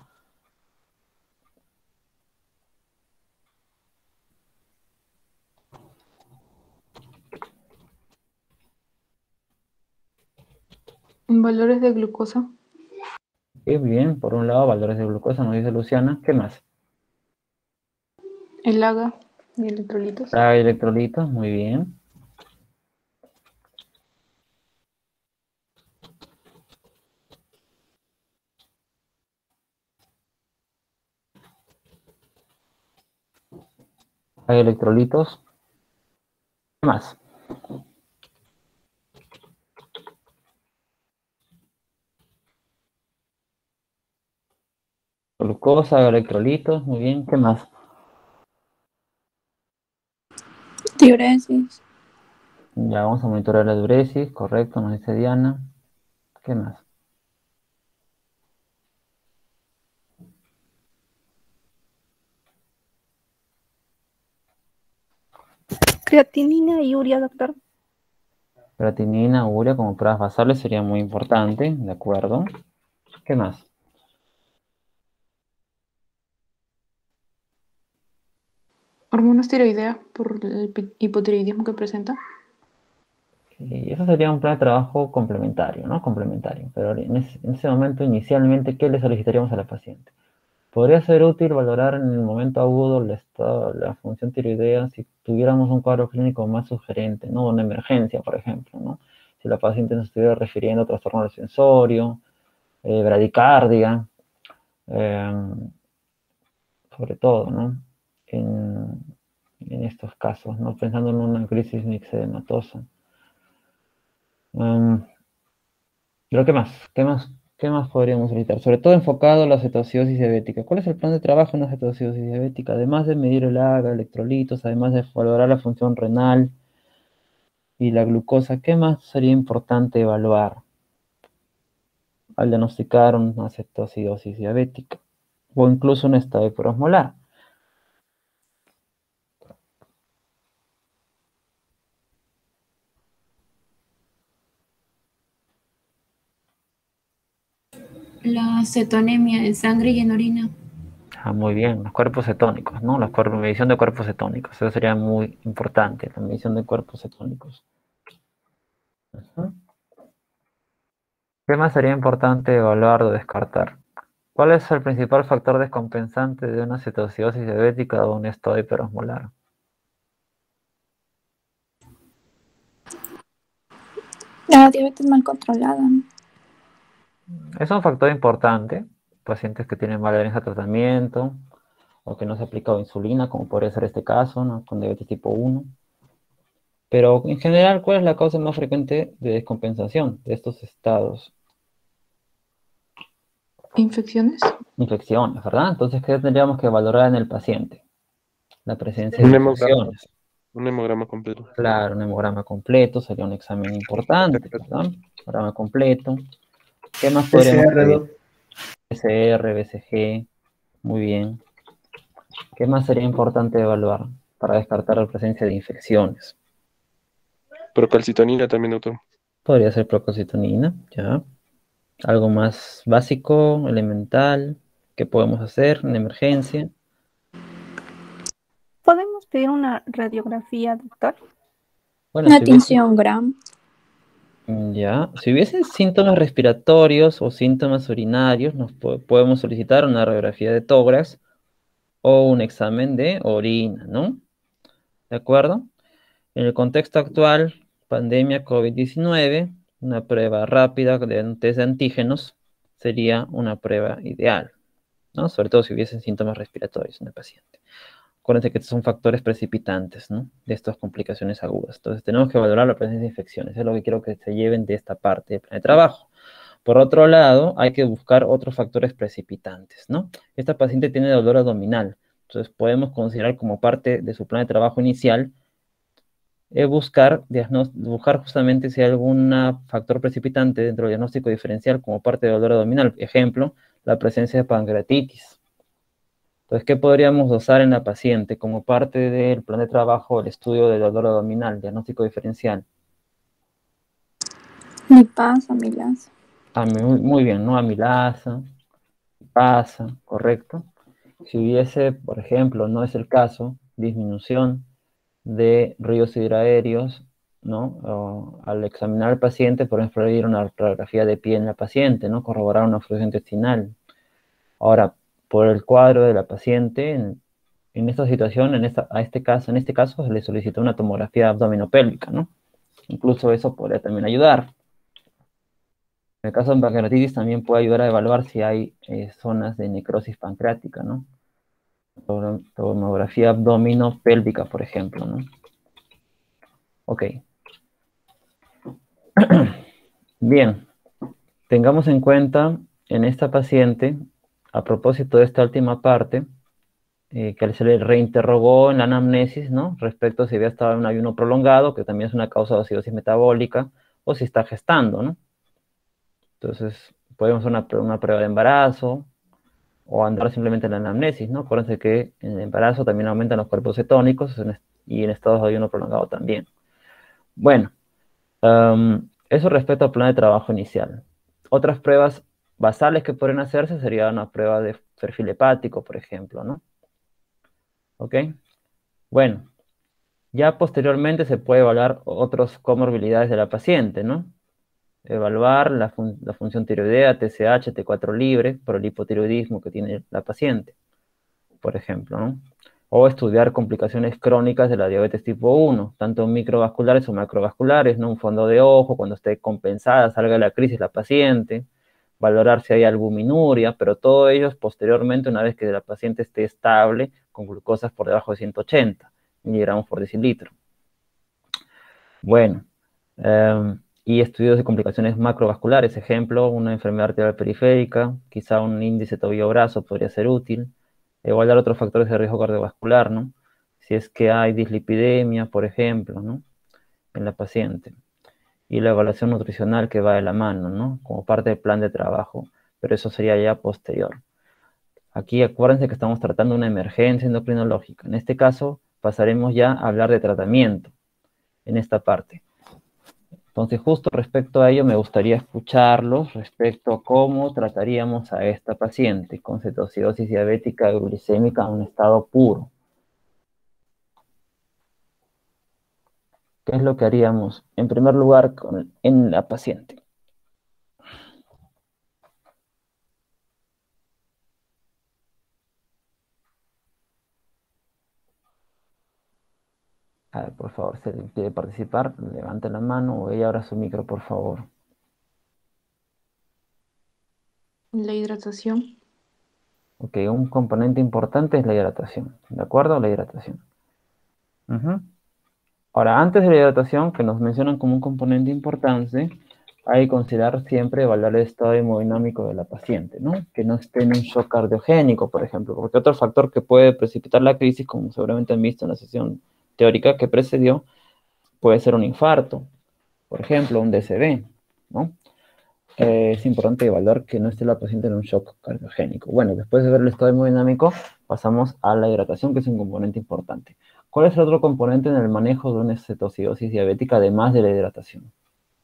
[SPEAKER 3] Valores de glucosa,
[SPEAKER 2] Qué bien, por un lado, valores de glucosa, nos dice Luciana. ¿Qué más?
[SPEAKER 3] el A G A y electrolitos.
[SPEAKER 2] Ah, electrolitos, muy bien. Hay electrolitos. ¿Qué más? Glucosa, electrolitos, muy bien. ¿Qué más?
[SPEAKER 7] Diuresis.
[SPEAKER 2] Ya vamos a monitorear la diuresis, correcto, nos dice Diana. ¿Qué más?
[SPEAKER 1] Creatinina y urea, doctor.
[SPEAKER 2] Creatinina, urea como pruebas basales sería muy importante, ¿de acuerdo? ¿Qué más?
[SPEAKER 3] Hormonas tiroideas por el pi- hipotiroidismo que presenta.
[SPEAKER 2] Y eso sería un plan de trabajo complementario, ¿no? Complementario. Pero en ese, en ese momento, inicialmente, ¿qué le solicitaríamos a la paciente? Podría ser útil valorar en el momento agudo el estado, la función tiroidea si tuviéramos un cuadro clínico más sugerente, ¿no? Una emergencia, por ejemplo, ¿no? Si la paciente nos estuviera refiriendo a trastorno del sensorio, eh, bradicardia, eh, sobre todo, ¿no? En, en estos casos, ¿no? Pensando en una crisis mixedematosa. Um, pero ¿qué más? ¿Qué más? ¿Qué más podríamos solicitar? Sobre todo enfocado a la cetoacidosis diabética. ¿Cuál es el plan de trabajo en la cetoacidosis diabética? Además de medir el A G A, electrolitos, además de valorar la función renal y la glucosa, ¿qué más sería importante evaluar al diagnosticar una cetoacidosis diabética? O incluso un estado hiperosmolar.
[SPEAKER 8] La cetonemia en sangre y en orina.
[SPEAKER 2] Ah, muy bien, los cuerpos cetónicos, ¿no? La medición de cuerpos cetónicos. Eso sería muy importante, la medición de cuerpos cetónicos. Ujú. ¿Qué más sería importante evaluar o descartar? ¿Cuál es el principal factor descompensante de una cetoacidosis diabética o un estado hiperosmolar?
[SPEAKER 7] La diabetes mal controlada.
[SPEAKER 2] Es un factor importante. Pacientes que tienen mala adherencia a tratamiento o que no se ha aplicado insulina, como podría ser este caso, ¿no? Con diabetes tipo uno. Pero en general, ¿cuál es la causa más frecuente de descompensación de estos estados?
[SPEAKER 3] Infecciones.
[SPEAKER 2] Infecciones, ¿verdad? Entonces, ¿qué tendríamos que valorar en el paciente? La presencia
[SPEAKER 5] Un
[SPEAKER 2] de
[SPEAKER 5] hemograma,
[SPEAKER 2] infecciones.
[SPEAKER 5] un hemograma completo.
[SPEAKER 2] Claro, un hemograma completo sería un examen importante, ¿verdad? Hemograma completo. ¿Qué más podríamos
[SPEAKER 4] P C R,
[SPEAKER 2] pedir?
[SPEAKER 4] doc.
[SPEAKER 2] P C R, B C G, muy bien. ¿Qué más sería importante evaluar para descartar la presencia de infecciones?
[SPEAKER 5] Procalcitonina también, doctor.
[SPEAKER 2] Podría ser procalcitonina, ya. Algo más básico, elemental, ¿qué podemos hacer en emergencia?
[SPEAKER 1] ¿Podemos pedir una radiografía, doctor?
[SPEAKER 2] Bueno,
[SPEAKER 7] Una
[SPEAKER 2] si hubiese,
[SPEAKER 7] tinción Gram.
[SPEAKER 2] ya, si hubiesen síntomas respiratorios o síntomas urinarios, nos po- podemos solicitar una radiografía de tórax o un examen de orina, ¿no? ¿De acuerdo? En el contexto actual, pandemia COVID diecinueve, una prueba rápida de test de antígenos sería una prueba ideal, ¿no? Sobre todo si hubiesen síntomas respiratorios en el paciente. Acuérdense que estos son factores precipitantes, ¿no? De estas complicaciones agudas. Entonces tenemos que valorar la presencia de infecciones. Es lo que quiero que se lleven de esta parte del plan de trabajo. Por otro lado, hay que buscar otros factores precipitantes, ¿no? Esta paciente tiene dolor abdominal. Entonces podemos considerar como parte de su plan de trabajo inicial eh, buscar, buscar justamente si hay algún factor precipitante dentro del diagnóstico diferencial como parte del dolor abdominal. Ejemplo, la presencia de pancreatitis. Entonces, ¿qué podríamos dosar en la paciente como parte del plan de trabajo, el estudio del dolor abdominal, diagnóstico diferencial?
[SPEAKER 7] Lipasa, amilasa.
[SPEAKER 2] Ah, muy, muy bien, ¿no? Amilasa, lipasa, correcto. Si hubiese, por ejemplo, no es el caso, disminución de ríos hidraéreos, ¿no? O, al examinar al paciente, por ejemplo, ir una radiografía de pie en la paciente, ¿no? Corroborar una oclusión intestinal. Ahora, por el cuadro de la paciente, en, en esta situación, en, esta, a este caso, en este caso, se le solicitó una tomografía abdominopélvica, ¿no? Incluso eso podría también ayudar. En el caso de pancreatitis también puede ayudar a evaluar si hay eh, zonas de necrosis pancreática, ¿no? Tomografía abdominopélvica, por ejemplo, ¿no? Ok. Bien, tengamos en cuenta en esta paciente a propósito de esta última parte, eh, que se le reinterrogó en la anamnesis, ¿no? Respecto a si había estado en un ayuno prolongado, que también es una causa de acidosis metabólica, o si está gestando, ¿no? Entonces, podemos hacer una, una prueba de embarazo, o andar simplemente en la anamnesis, ¿no? Acuérdense que en el embarazo también aumentan los cuerpos cetónicos en, y en estados de ayuno prolongado también. Bueno, um, eso respecto al plan de trabajo inicial. Otras pruebas basales que pueden hacerse sería una prueba de perfil hepático, por ejemplo, ¿no? ¿Ok? Bueno, ya posteriormente se puede evaluar otras comorbilidades de la paciente, ¿no? Evaluar la, fun la función tiroidea, T S H, T cuatro libre, por el hipotiroidismo que tiene la paciente, por ejemplo, ¿no? O estudiar complicaciones crónicas de la diabetes tipo uno, tanto microvasculares o macrovasculares, ¿no? Un fondo de ojo, cuando esté compensada, salga de la crisis la paciente, valorar si hay albuminuria, pero todo ello es posteriormente, una vez que la paciente esté estable, con glucosas por debajo de ciento ochenta miligramos por decilitro. Bueno, eh, y estudios de complicaciones macrovasculares, ejemplo, una enfermedad arterial periférica, quizá un índice tobillo-brazo podría ser útil. Evaluar otros factores de riesgo cardiovascular, ¿no? Si es que hay dislipidemia, por ejemplo, ¿no? En la paciente. Y la evaluación nutricional que va de la mano, ¿no? Como parte del plan de trabajo, pero eso sería ya posterior. Aquí acuérdense que estamos tratando una emergencia endocrinológica. En este caso, pasaremos ya a hablar de tratamiento en esta parte. Entonces, justo respecto a ello, me gustaría escucharlos respecto a cómo trataríamos a esta paciente con cetoacidosis diabética glicémica en un estado puro. ¿Qué es lo que haríamos en primer lugar con, en la paciente? A ver, por favor, si alguien quiere participar, levante la mano o ella abra su micro, por favor.
[SPEAKER 3] La hidratación.
[SPEAKER 2] Ok, un componente importante es la hidratación. ¿De acuerdo? La hidratación. Uh-huh. Ahora, antes de la hidratación, que nos mencionan como un componente importante, hay que considerar siempre evaluar el estado hemodinámico de la paciente, ¿no? Que no esté en un shock cardiogénico, por ejemplo, porque otro factor que puede precipitar la crisis, como seguramente han visto en la sesión teórica que precedió, puede ser un infarto, por ejemplo, un D C B, ¿no? Eh, es importante evaluar que no esté la paciente en un shock cardiogénico. Bueno, después de ver el estado hemodinámico, pasamos a la hidratación, que es un componente importante. ¿Cuál es el otro componente en el manejo de una cetoacidosis diabética, además de la hidratación?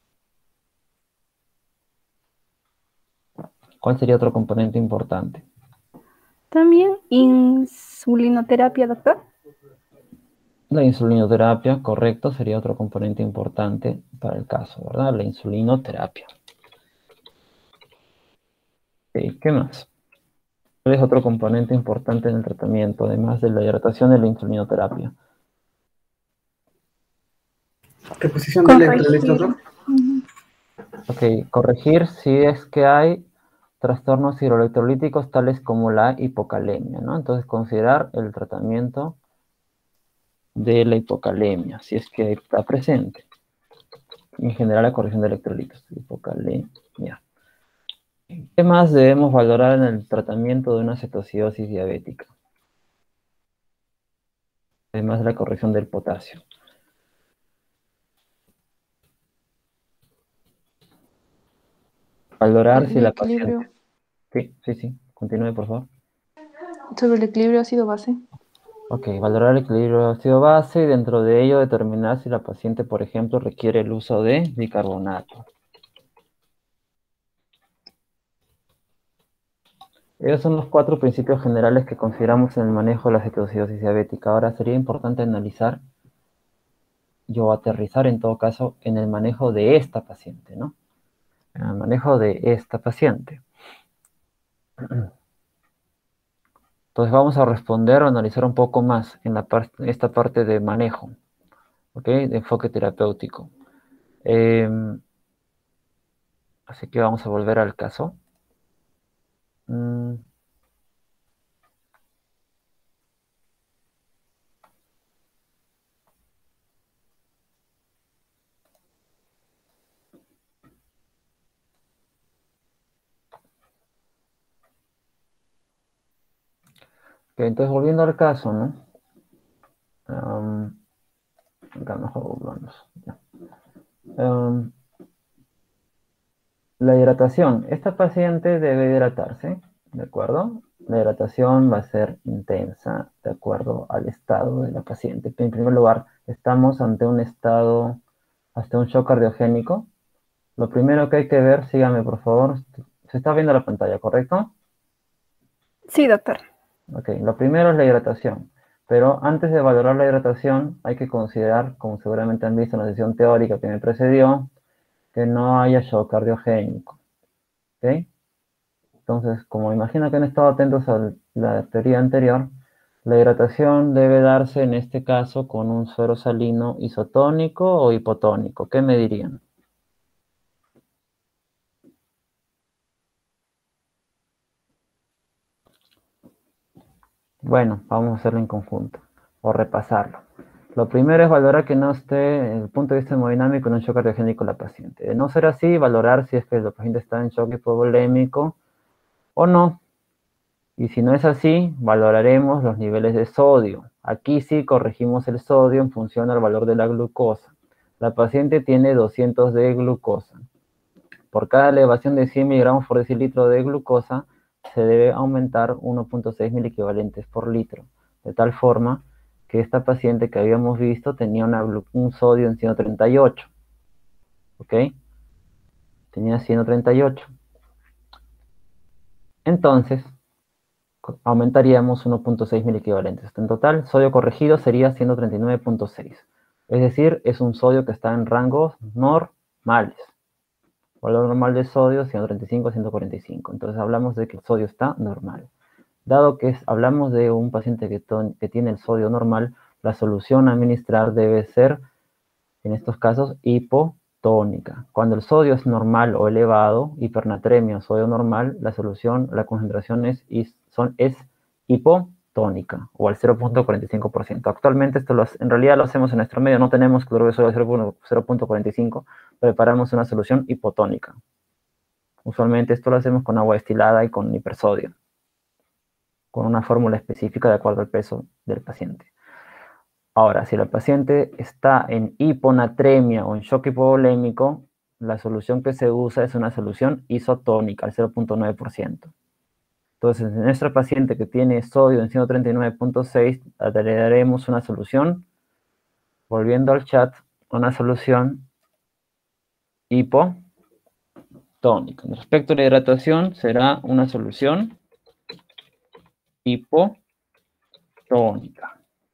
[SPEAKER 2] ¿Cuál sería otro componente importante?
[SPEAKER 1] También insulinoterapia, doctor.
[SPEAKER 2] La insulinoterapia, correcto, sería otro componente importante para el caso, ¿verdad? La insulinoterapia. Okay, ¿qué más? ¿Cuál es otro componente importante en el tratamiento, además de la hidratación y la insulinoterapia?
[SPEAKER 4] Reposición de electrolitos, ¿no?
[SPEAKER 2] Ok, corregir si es que hay trastornos hidroelectrolíticos tales como la hipocalemia, ¿no? Entonces, considerar el tratamiento de la hipocalemia, si es que está presente. En general, la corrección de electrolitos, hipocalemia. ¿Qué más debemos valorar en el tratamiento de una cetoacidosis diabética? Además de la corrección del potasio. Valorar
[SPEAKER 3] El
[SPEAKER 2] si la
[SPEAKER 3] equilibrio.
[SPEAKER 2] paciente... Sí, sí, sí. Continúe, por favor.
[SPEAKER 3] Sobre el equilibrio ácido-base.
[SPEAKER 2] Ok, valorar el equilibrio ácido-base y dentro de ello determinar si la paciente, por ejemplo, requiere el uso de bicarbonato. Esos son los cuatro principios generales que consideramos en el manejo de la cetoacidosis diabética. Ahora sería importante analizar y aterrizar en todo caso en el manejo de esta paciente, ¿no? En el manejo de esta paciente. Entonces vamos a responder o analizar un poco más en la parte, esta parte de manejo, ¿ok? De enfoque terapéutico. Eh, así que vamos a volver al caso. Mm. entonces volviendo al caso, ¿no? Um, acá mejor volvamos. Um, la hidratación. Esta paciente debe hidratarse, ¿de acuerdo? La hidratación va a ser intensa, de acuerdo al estado de la paciente. En primer lugar, estamos ante un estado, hasta un shock cardiogénico. Lo primero que hay que ver, sígame por favor, se está viendo la pantalla, ¿correcto?
[SPEAKER 1] Sí, doctor.
[SPEAKER 2] Ok, lo primero es la hidratación, pero antes de valorar la hidratación hay que considerar, como seguramente han visto en la sesión teórica que me precedió, que no haya shock cardiogénico, ¿ok? Entonces, como imagino que han estado atentos a la teoría anterior, la hidratación debe darse en este caso con un suero salino isotónico o hipotónico. ¿Qué me dirían? Bueno, vamos a hacerlo en conjunto, o repasarlo. Lo primero es valorar que no esté, desde el punto de vista hemodinámico, en un shock cardiogénico la paciente. De no ser así, valorar si es que la paciente está en shock hipovolémico o no. Y si no es así, valoraremos los niveles de sodio. Aquí sí corregimos el sodio en función al valor de la glucosa. La paciente tiene doscientos de glucosa. Por cada elevación de cien miligramos por decilitro de glucosa, se debe aumentar uno punto seis miliequivalentes por litro. De tal forma que esta paciente que habíamos visto tenía una, un sodio en ciento treinta y ocho. ¿Ok? Tenía ciento treinta y ocho. Entonces, aumentaríamos uno punto seis miliequivalentes. En total, sodio corregido sería ciento treinta y nueve punto seis. Es decir, es un sodio que está en rangos normales. Valor normal de sodio, ciento treinta y cinco a ciento cuarenta y cinco. Entonces hablamos de que el sodio está normal. Dado que es, hablamos de un paciente que, que tiene el sodio normal, la solución a administrar debe ser, en estos casos, hipotónica. Cuando el sodio es normal o elevado, hipernatremia o sodio normal, la solución, la concentración es, son, es hipotónica, o al cero punto cuarenta y cinco por ciento. Actualmente esto lo, en realidad lo hacemos en nuestro medio, no tenemos cloruro de sodio cero punto cuarenta y cinco, preparamos una solución hipotónica. Usualmente esto lo hacemos con agua destilada y con hipersodio, con una fórmula específica de acuerdo al peso del paciente. Ahora, si la paciente está en hiponatremia o en shock hipovolémico, la solución que se usa es una solución isotónica, al cero punto nueve por ciento. Entonces, en nuestra paciente que tiene sodio en ciento treinta y nueve punto seis, le daremos una solución, volviendo al chat, una solución hipotónica. Respecto a la hidratación, será una solución hipotónica.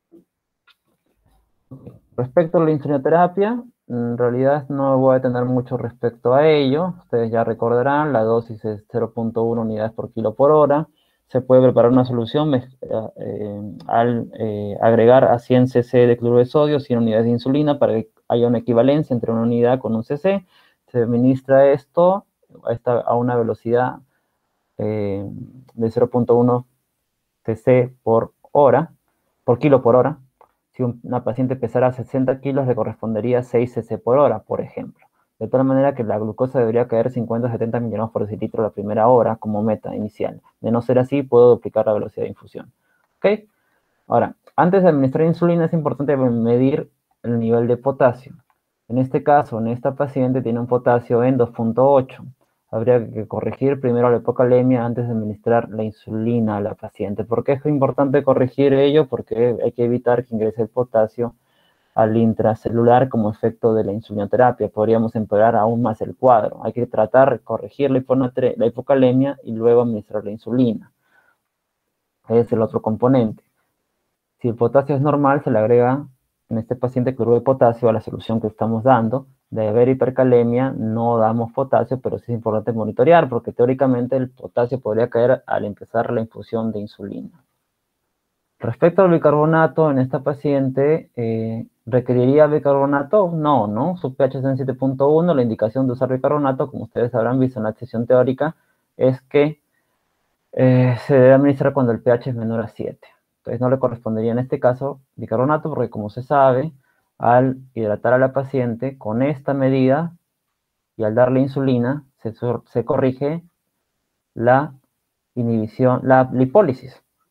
[SPEAKER 2] Respecto a la insulinoterapia, en realidad no voy a tener mucho respecto a ello. Ustedes ya recordarán, la dosis es cero punto uno unidades por kilo por hora. Se puede preparar una solución eh, al eh, agregar a cien cc de cloruro de sodio, cien unidades de insulina, para que haya una equivalencia entre una unidad con un cc. Se administra esto a, esta, a una velocidad eh, de cero punto uno cc por hora, por kilo por hora. Si una paciente pesara sesenta kilos, le correspondería seis cc por hora, por ejemplo. De tal manera que la glucosa debería caer cincuenta a setenta miligramos por decilitro la primera hora como meta inicial. De no ser así, puedo duplicar la velocidad de infusión. ¿Ok? Ahora, antes de administrar insulina es importante medir el nivel de potasio. En este caso, en esta paciente tiene un potasio en dos punto ocho. Habría que corregir primero la hipocalemia antes de administrar la insulina a la paciente. ¿Por qué es importante corregir ello? Porque hay que evitar que ingrese el potasio al intracelular como efecto de la insulinoterapia. Podríamos empeorar aún más el cuadro. Hay que tratar de corregir la, la hipocalemia y luego administrar la insulina. Es el otro componente. Si el potasio es normal, se le agrega en este paciente cloruro de potasio a la solución que estamos dando. De haber hipercalemia, no damos potasio, pero sí es importante monitorear, porque teóricamente el potasio podría caer al empezar la infusión de insulina. Respecto al bicarbonato, en esta paciente, eh, ¿requeriría bicarbonato? No, ¿no? Su pH es en siete punto uno, la indicación de usar bicarbonato, como ustedes habrán visto en la sesión teórica, es que eh, se debe administrar cuando el pH es menor a siete. Entonces no le correspondería en este caso bicarbonato, porque como se sabe, al hidratar a la paciente con esta medida y al darle insulina, se, se corrige la inhibición, la lipólisis.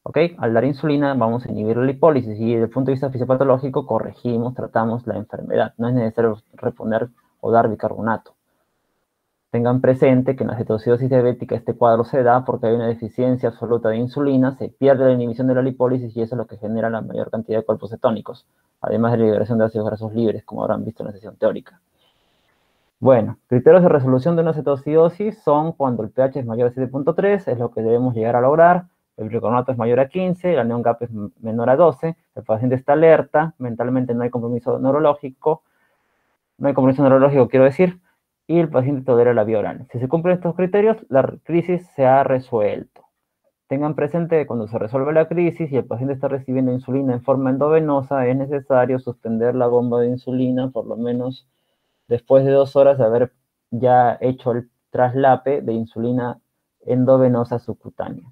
[SPEAKER 2] ¿Ok? Al dar insulina vamos a inhibir la lipólisis y desde el punto de vista fisiopatológico corregimos, tratamos la enfermedad. No es necesario reponer o dar bicarbonato. Tengan presente que en la cetoacidosis diabética este cuadro se da porque hay una deficiencia absoluta de insulina, se pierde la inhibición de la lipólisis y eso es lo que genera la mayor cantidad de cuerpos cetónicos, además de la liberación de ácidos grasos libres, como habrán visto en la sesión teórica. Bueno, criterios de resolución de una cetoacidosis son cuando el pH es mayor a siete punto tres, es lo que debemos llegar a lograr, el bicarbonato es mayor a quince, el anión G A P es menor a doce, el paciente está alerta, mentalmente no hay compromiso neurológico, no hay compromiso neurológico quiero decir, y el paciente tolera la vía oral. Si se cumplen estos criterios, la crisis se ha resuelto. Tengan presente que cuando se resuelve la crisis y el paciente está recibiendo insulina en forma endovenosa, es necesario suspender la bomba de insulina por lo menos después de dos horas de haber ya hecho el traslape de insulina endovenosa subcutánea.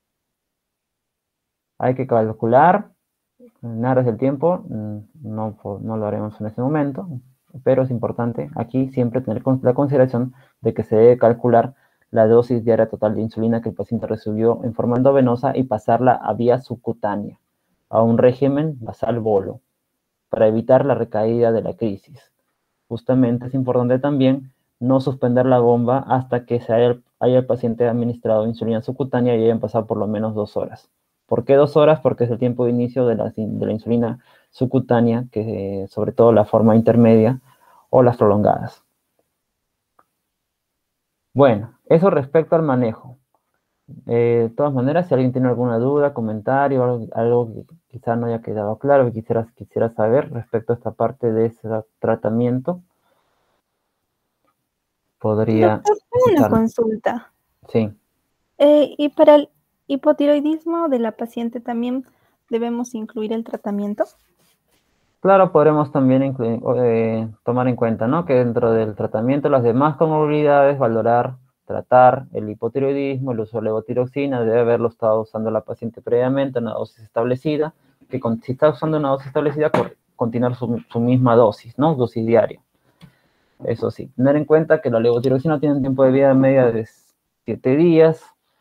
[SPEAKER 2] Hay que calcular, en aras del tiempo, no, no lo haremos en este momento, pero es importante aquí siempre tener la consideración de que se debe calcular la dosis diaria total de insulina que el paciente recibió en forma endovenosa y pasarla a vía subcutánea, a un régimen basal bolo, para evitar la recaída de la crisis. Justamente es importante también no suspender la bomba hasta que se haya, haya el paciente administrado insulina subcutánea y hayan pasado por lo menos dos horas. ¿Por qué dos horas? Porque es el tiempo de inicio de la, de la insulina subcutánea, que sobre todo la forma intermedia o las prolongadas. Bueno, eso respecto al manejo. Eh, de todas maneras, si alguien tiene alguna duda, comentario, algo, algo que quizás no haya quedado claro, que quisiera, quisiera saber respecto a esta parte de ese tratamiento, podría...
[SPEAKER 1] Doctor, tengo una consulta.
[SPEAKER 2] Sí.
[SPEAKER 1] Eh, y para el hipotiroidismo de la paciente también debemos incluir el tratamiento.
[SPEAKER 2] Claro, podremos también incluir, eh, tomar en cuenta, ¿no? Que dentro del tratamiento las demás comorbilidades, valorar, tratar el hipotiroidismo, el uso de levotiroxina, debe haberlo estado usando la paciente previamente, una dosis establecida, que con, si está usando una dosis establecida, continuar su, su misma dosis, ¿no? Dosis diaria. Eso sí, tener en cuenta que la levotiroxina tiene un tiempo de vida media de siete días,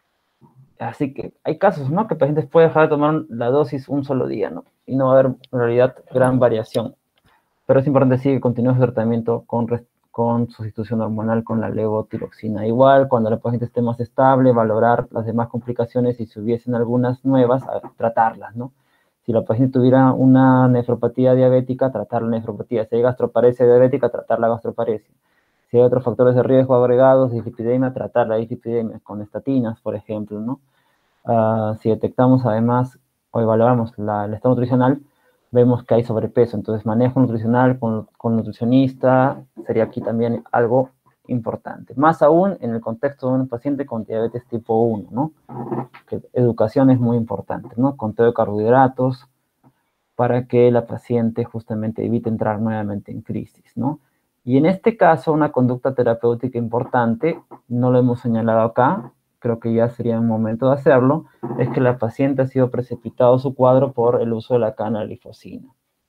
[SPEAKER 2] así que hay casos, ¿no? Que pacientes pueden dejar de tomar la dosis un solo día, ¿no? Y no va a haber, en realidad, gran variación. Pero es importante sí que continúe su tratamiento con, con sustitución hormonal con la levotiroxina. Igual, cuando la paciente esté más estable, valorar las demás complicaciones y si hubiesen algunas nuevas, tratarlas, ¿no? Si la paciente tuviera una nefropatía diabética, tratar la nefropatía. Si hay gastroparesia diabética, tratar la gastroparesia. Si hay otros factores de riesgo agregados, dislipidemia, tratar la dislipidemia con estatinas, por ejemplo, ¿no? Uh, si detectamos además o evaluamos la, el estado nutricional, vemos que hay sobrepeso. Entonces, manejo nutricional con, con nutricionista sería aquí también algo importante. Más aún en el contexto de un paciente con diabetes tipo uno, ¿no? Que educación es muy importante, ¿no? Conteo de carbohidratos para que la paciente justamente evite entrar nuevamente en crisis, ¿no? Y en este caso, una conducta terapéutica importante, no lo hemos señalado acá, creo que ya sería un momento de hacerlo, es que la paciente ha sido precipitado su cuadro por el uso de la canaglifosina.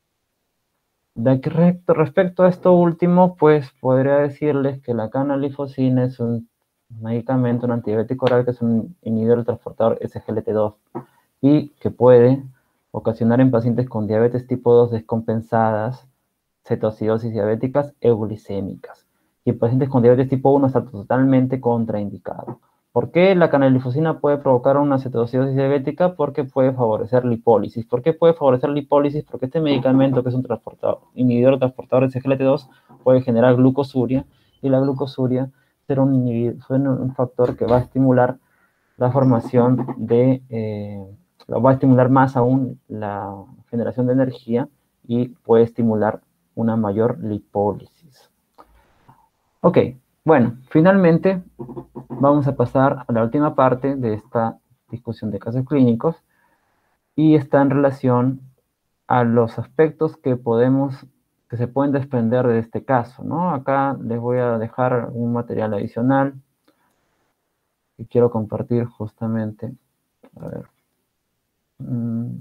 [SPEAKER 2] De respecto a esto último, pues podría decirles que la canaglifosina es un medicamento, un antidiabético oral que es un inhibidor del transportador S G L T dos y que puede ocasionar en pacientes con diabetes tipo dos descompensadas, cetoacidosis diabéticas euglicémicas. Y en pacientes con diabetes tipo uno está totalmente contraindicado. ¿Por qué la canaglifosina puede provocar una cetoacidosis diabética? Porque puede favorecer lipólisis. ¿Por qué puede favorecer lipólisis? Porque este medicamento, que es un transportador, inhibidor transportador de S G L T dos, puede generar glucosuria, y la glucosuria será un, inhibidor, un factor que va a estimular la formación de, eh, va a estimular más aún la generación de energía y puede estimular una mayor lipólisis. Ok. Bueno, finalmente vamos a pasar a la última parte de esta discusión de casos clínicos y está en relación a los aspectos que podemos, que se pueden desprender de este caso, ¿no? Acá les voy a dejar un material adicional que quiero compartir justamente. A ver. Mm.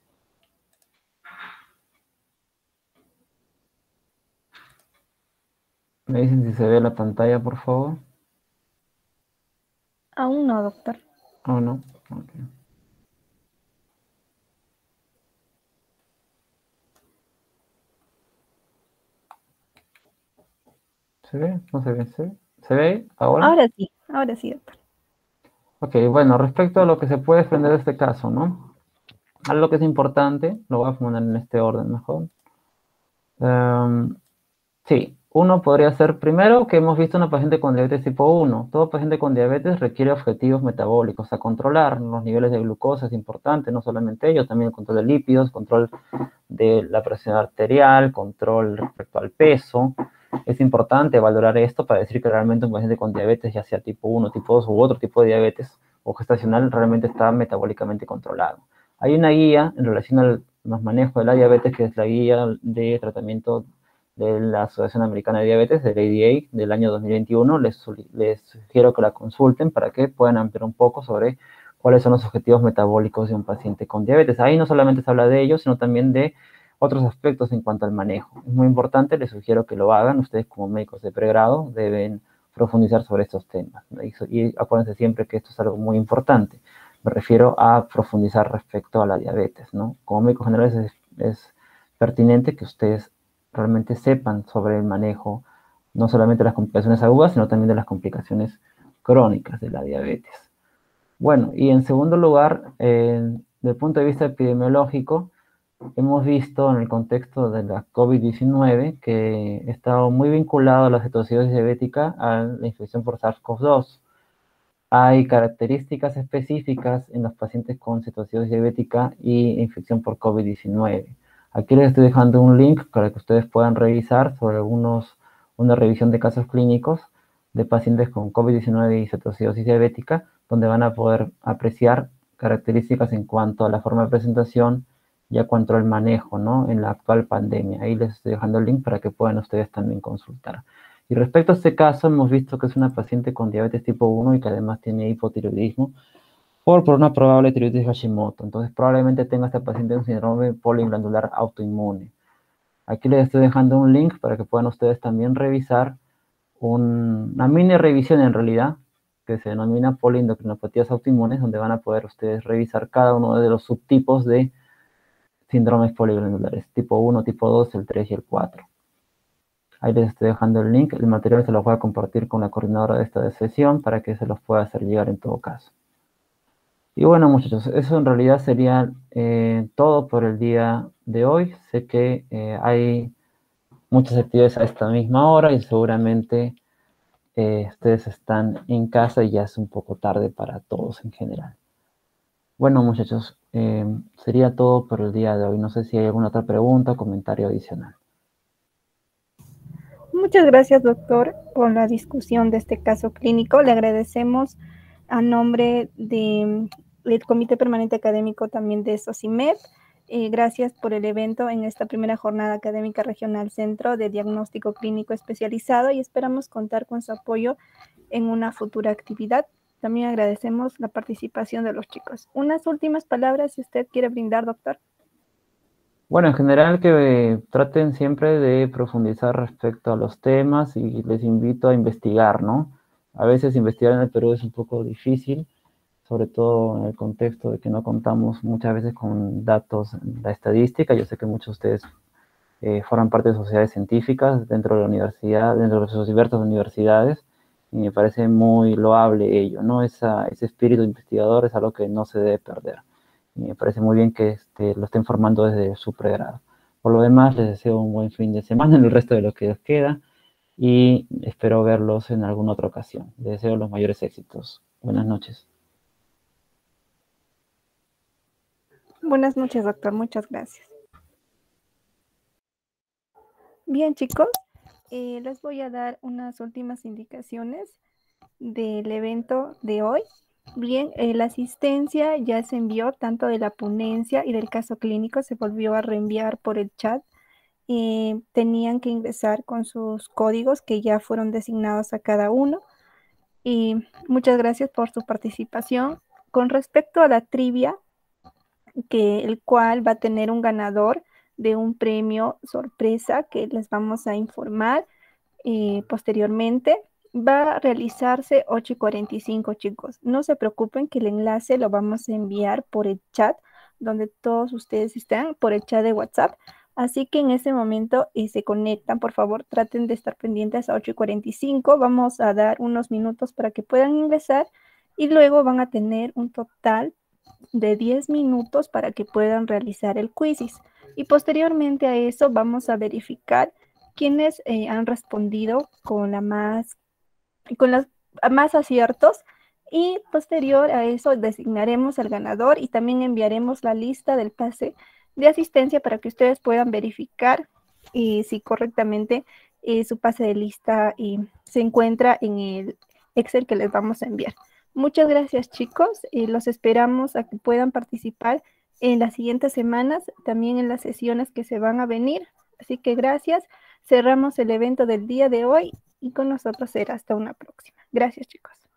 [SPEAKER 2] ¿Me dicen si se ve la pantalla, por favor?
[SPEAKER 1] Aún no, doctor.
[SPEAKER 2] ¿O no? Okay. ¿Se ve? ¿No se ve? ¿Se ve? ¿Se ve ahora?
[SPEAKER 1] Ahora sí, ahora sí, doctor.
[SPEAKER 2] Ok, bueno, respecto a lo que se puede desprender de este caso, ¿no? Algo que es importante, lo voy a poner en este orden mejor. Um, sí, uno podría ser, primero, que hemos visto una paciente con diabetes tipo uno. Todo paciente con diabetes requiere objetivos metabólicos a controlar. Los niveles de glucosa es importante, no solamente ello, también el control de lípidos, control de la presión arterial, control respecto al peso. Es importante valorar esto para decir que realmente un paciente con diabetes, ya sea tipo uno, tipo dos u otro tipo de diabetes o gestacional, realmente está metabólicamente controlado. Hay una guía en relación al manejo de la diabetes, que es la guía de tratamiento de la Asociación Americana de Diabetes, del A D A, del año dos mil veintiuno. Les, les sugiero que la consulten para que puedan ampliar un poco sobre cuáles son los objetivos metabólicos de un paciente con diabetes. Ahí no solamente se habla de ellos, sino también de otros aspectos en cuanto al manejo. Es muy importante, les sugiero que lo hagan. Ustedes como médicos de pregrado deben profundizar sobre estos temas. Y acuérdense siempre que esto es algo muy importante. Me refiero a profundizar respecto a la diabetes, ¿no? Como médicos generales es, es pertinente que ustedes realmente sepan sobre el manejo, no solamente de las complicaciones agudas, sino también de las complicaciones crónicas de la diabetes. Bueno, y en segundo lugar, eh, desde el punto de vista epidemiológico, hemos visto en el contexto de la COVID diecinueve que ha estado muy vinculado a la cetocidosis diabética a la infección por SARS CoV dos. Hay características específicas en los pacientes con cetocidosis diabética y infección por COVID diecinueve. Aquí les estoy dejando un link para que ustedes puedan revisar sobre algunos, una revisión de casos clínicos de pacientes con COVID diecinueve y cetocidosis diabética, donde van a poder apreciar características en cuanto a la forma de presentación y a cuanto al manejo, ¿no?, en la actual pandemia. Ahí les estoy dejando el link para que puedan ustedes también consultar. Y respecto a este caso, hemos visto que es una paciente con diabetes tipo uno y que además tiene hipotiroidismo por, por una probable tiroides Hashimoto. Entonces, probablemente tenga esta paciente un síndrome poliglandular autoinmune. Aquí les estoy dejando un link para que puedan ustedes también revisar un, una mini revisión en realidad, que se denomina poliendocrinopatías autoinmunes, donde van a poder ustedes revisar cada uno de los subtipos de síndromes poliglandulares, tipo uno, tipo dos, el tres y el cuatro. Ahí les estoy dejando el link. El material se los voy a compartir con la coordinadora de esta sesión para que se los pueda hacer llegar en todo caso. Y bueno, muchachos, eso en realidad sería eh, todo por el día de hoy. Sé que eh, hay muchas actividades a esta misma hora y seguramente eh, ustedes están en casa y ya es un poco tarde para todos en general. Bueno, muchachos, eh, sería todo por el día de hoy. No sé si hay alguna otra pregunta o comentario adicional.
[SPEAKER 1] Muchas gracias, doctor, por la discusión de este caso clínico. Le agradecemos a nombre de, del Comité Permanente Académico también de SOCIMED. Eh, gracias por el evento en esta primera jornada académica regional centro de diagnóstico clínico especializado y esperamos contar con su apoyo en una futura actividad. También agradecemos la participación de los chicos. Unas últimas palabras, si usted quiere brindar, doctor.
[SPEAKER 2] Bueno, en general que eh, traten siempre de profundizar respecto a los temas y les invito a investigar, ¿no? A veces investigar en el Perú es un poco difícil, sobre todo en el contexto de que no contamos muchas veces con datos de la estadística. Yo sé que muchos de ustedes eh, forman parte de sociedades científicas dentro de la universidad, dentro de sus diversas universidades, y me parece muy loable ello, ¿no? Esa, ese espíritu investigador es algo que no se debe perder. Y me parece muy bien que este, lo estén formando desde su pregrado. Por lo demás, les deseo un buen fin de semana en el resto de lo que les queda y espero verlos en alguna otra ocasión. Les deseo los mayores éxitos. Buenas noches.
[SPEAKER 1] Buenas noches, doctor. Muchas gracias. Bien, chicos, eh, les voy a dar unas últimas indicaciones del evento de hoy. Bien, eh, la asistencia ya se envió, tanto de la ponencia y del caso clínico, se volvió a reenviar por el chat. Eh, tenían que ingresar con sus códigos que ya fueron designados a cada uno. Y muchas gracias por su participación. Con respecto a la trivia, que el cual va a tener un ganador de un premio sorpresa que les vamos a informar eh, posteriormente. Va a realizarse ocho y cuarenta y cinco, chicos. No se preocupen que el enlace lo vamos a enviar por el chat, donde todos ustedes están, por el chat de WhatsApp. Así que en ese momento eh, se conectan, por favor, traten de estar pendientes a ocho y cuarenta y cinco. Vamos a dar unos minutos para que puedan ingresar y luego van a tener un total de diez minutos para que puedan realizar el quizzes. Y posteriormente a eso vamos a verificar quiénes eh, han respondido con la más, con las más aciertos. Y posterior a eso designaremos al ganador y también enviaremos la lista del pase de asistencia para que ustedes puedan verificar eh, si correctamente eh, su pase de lista eh, se encuentra en el Excel que les vamos a enviar. Muchas gracias, chicos. Eh, los esperamos a que puedan participar en las siguientes semanas, también en las sesiones que se van a venir. Así que gracias. Cerramos el evento del día de hoy y con nosotros será hasta una próxima. Gracias, chicos.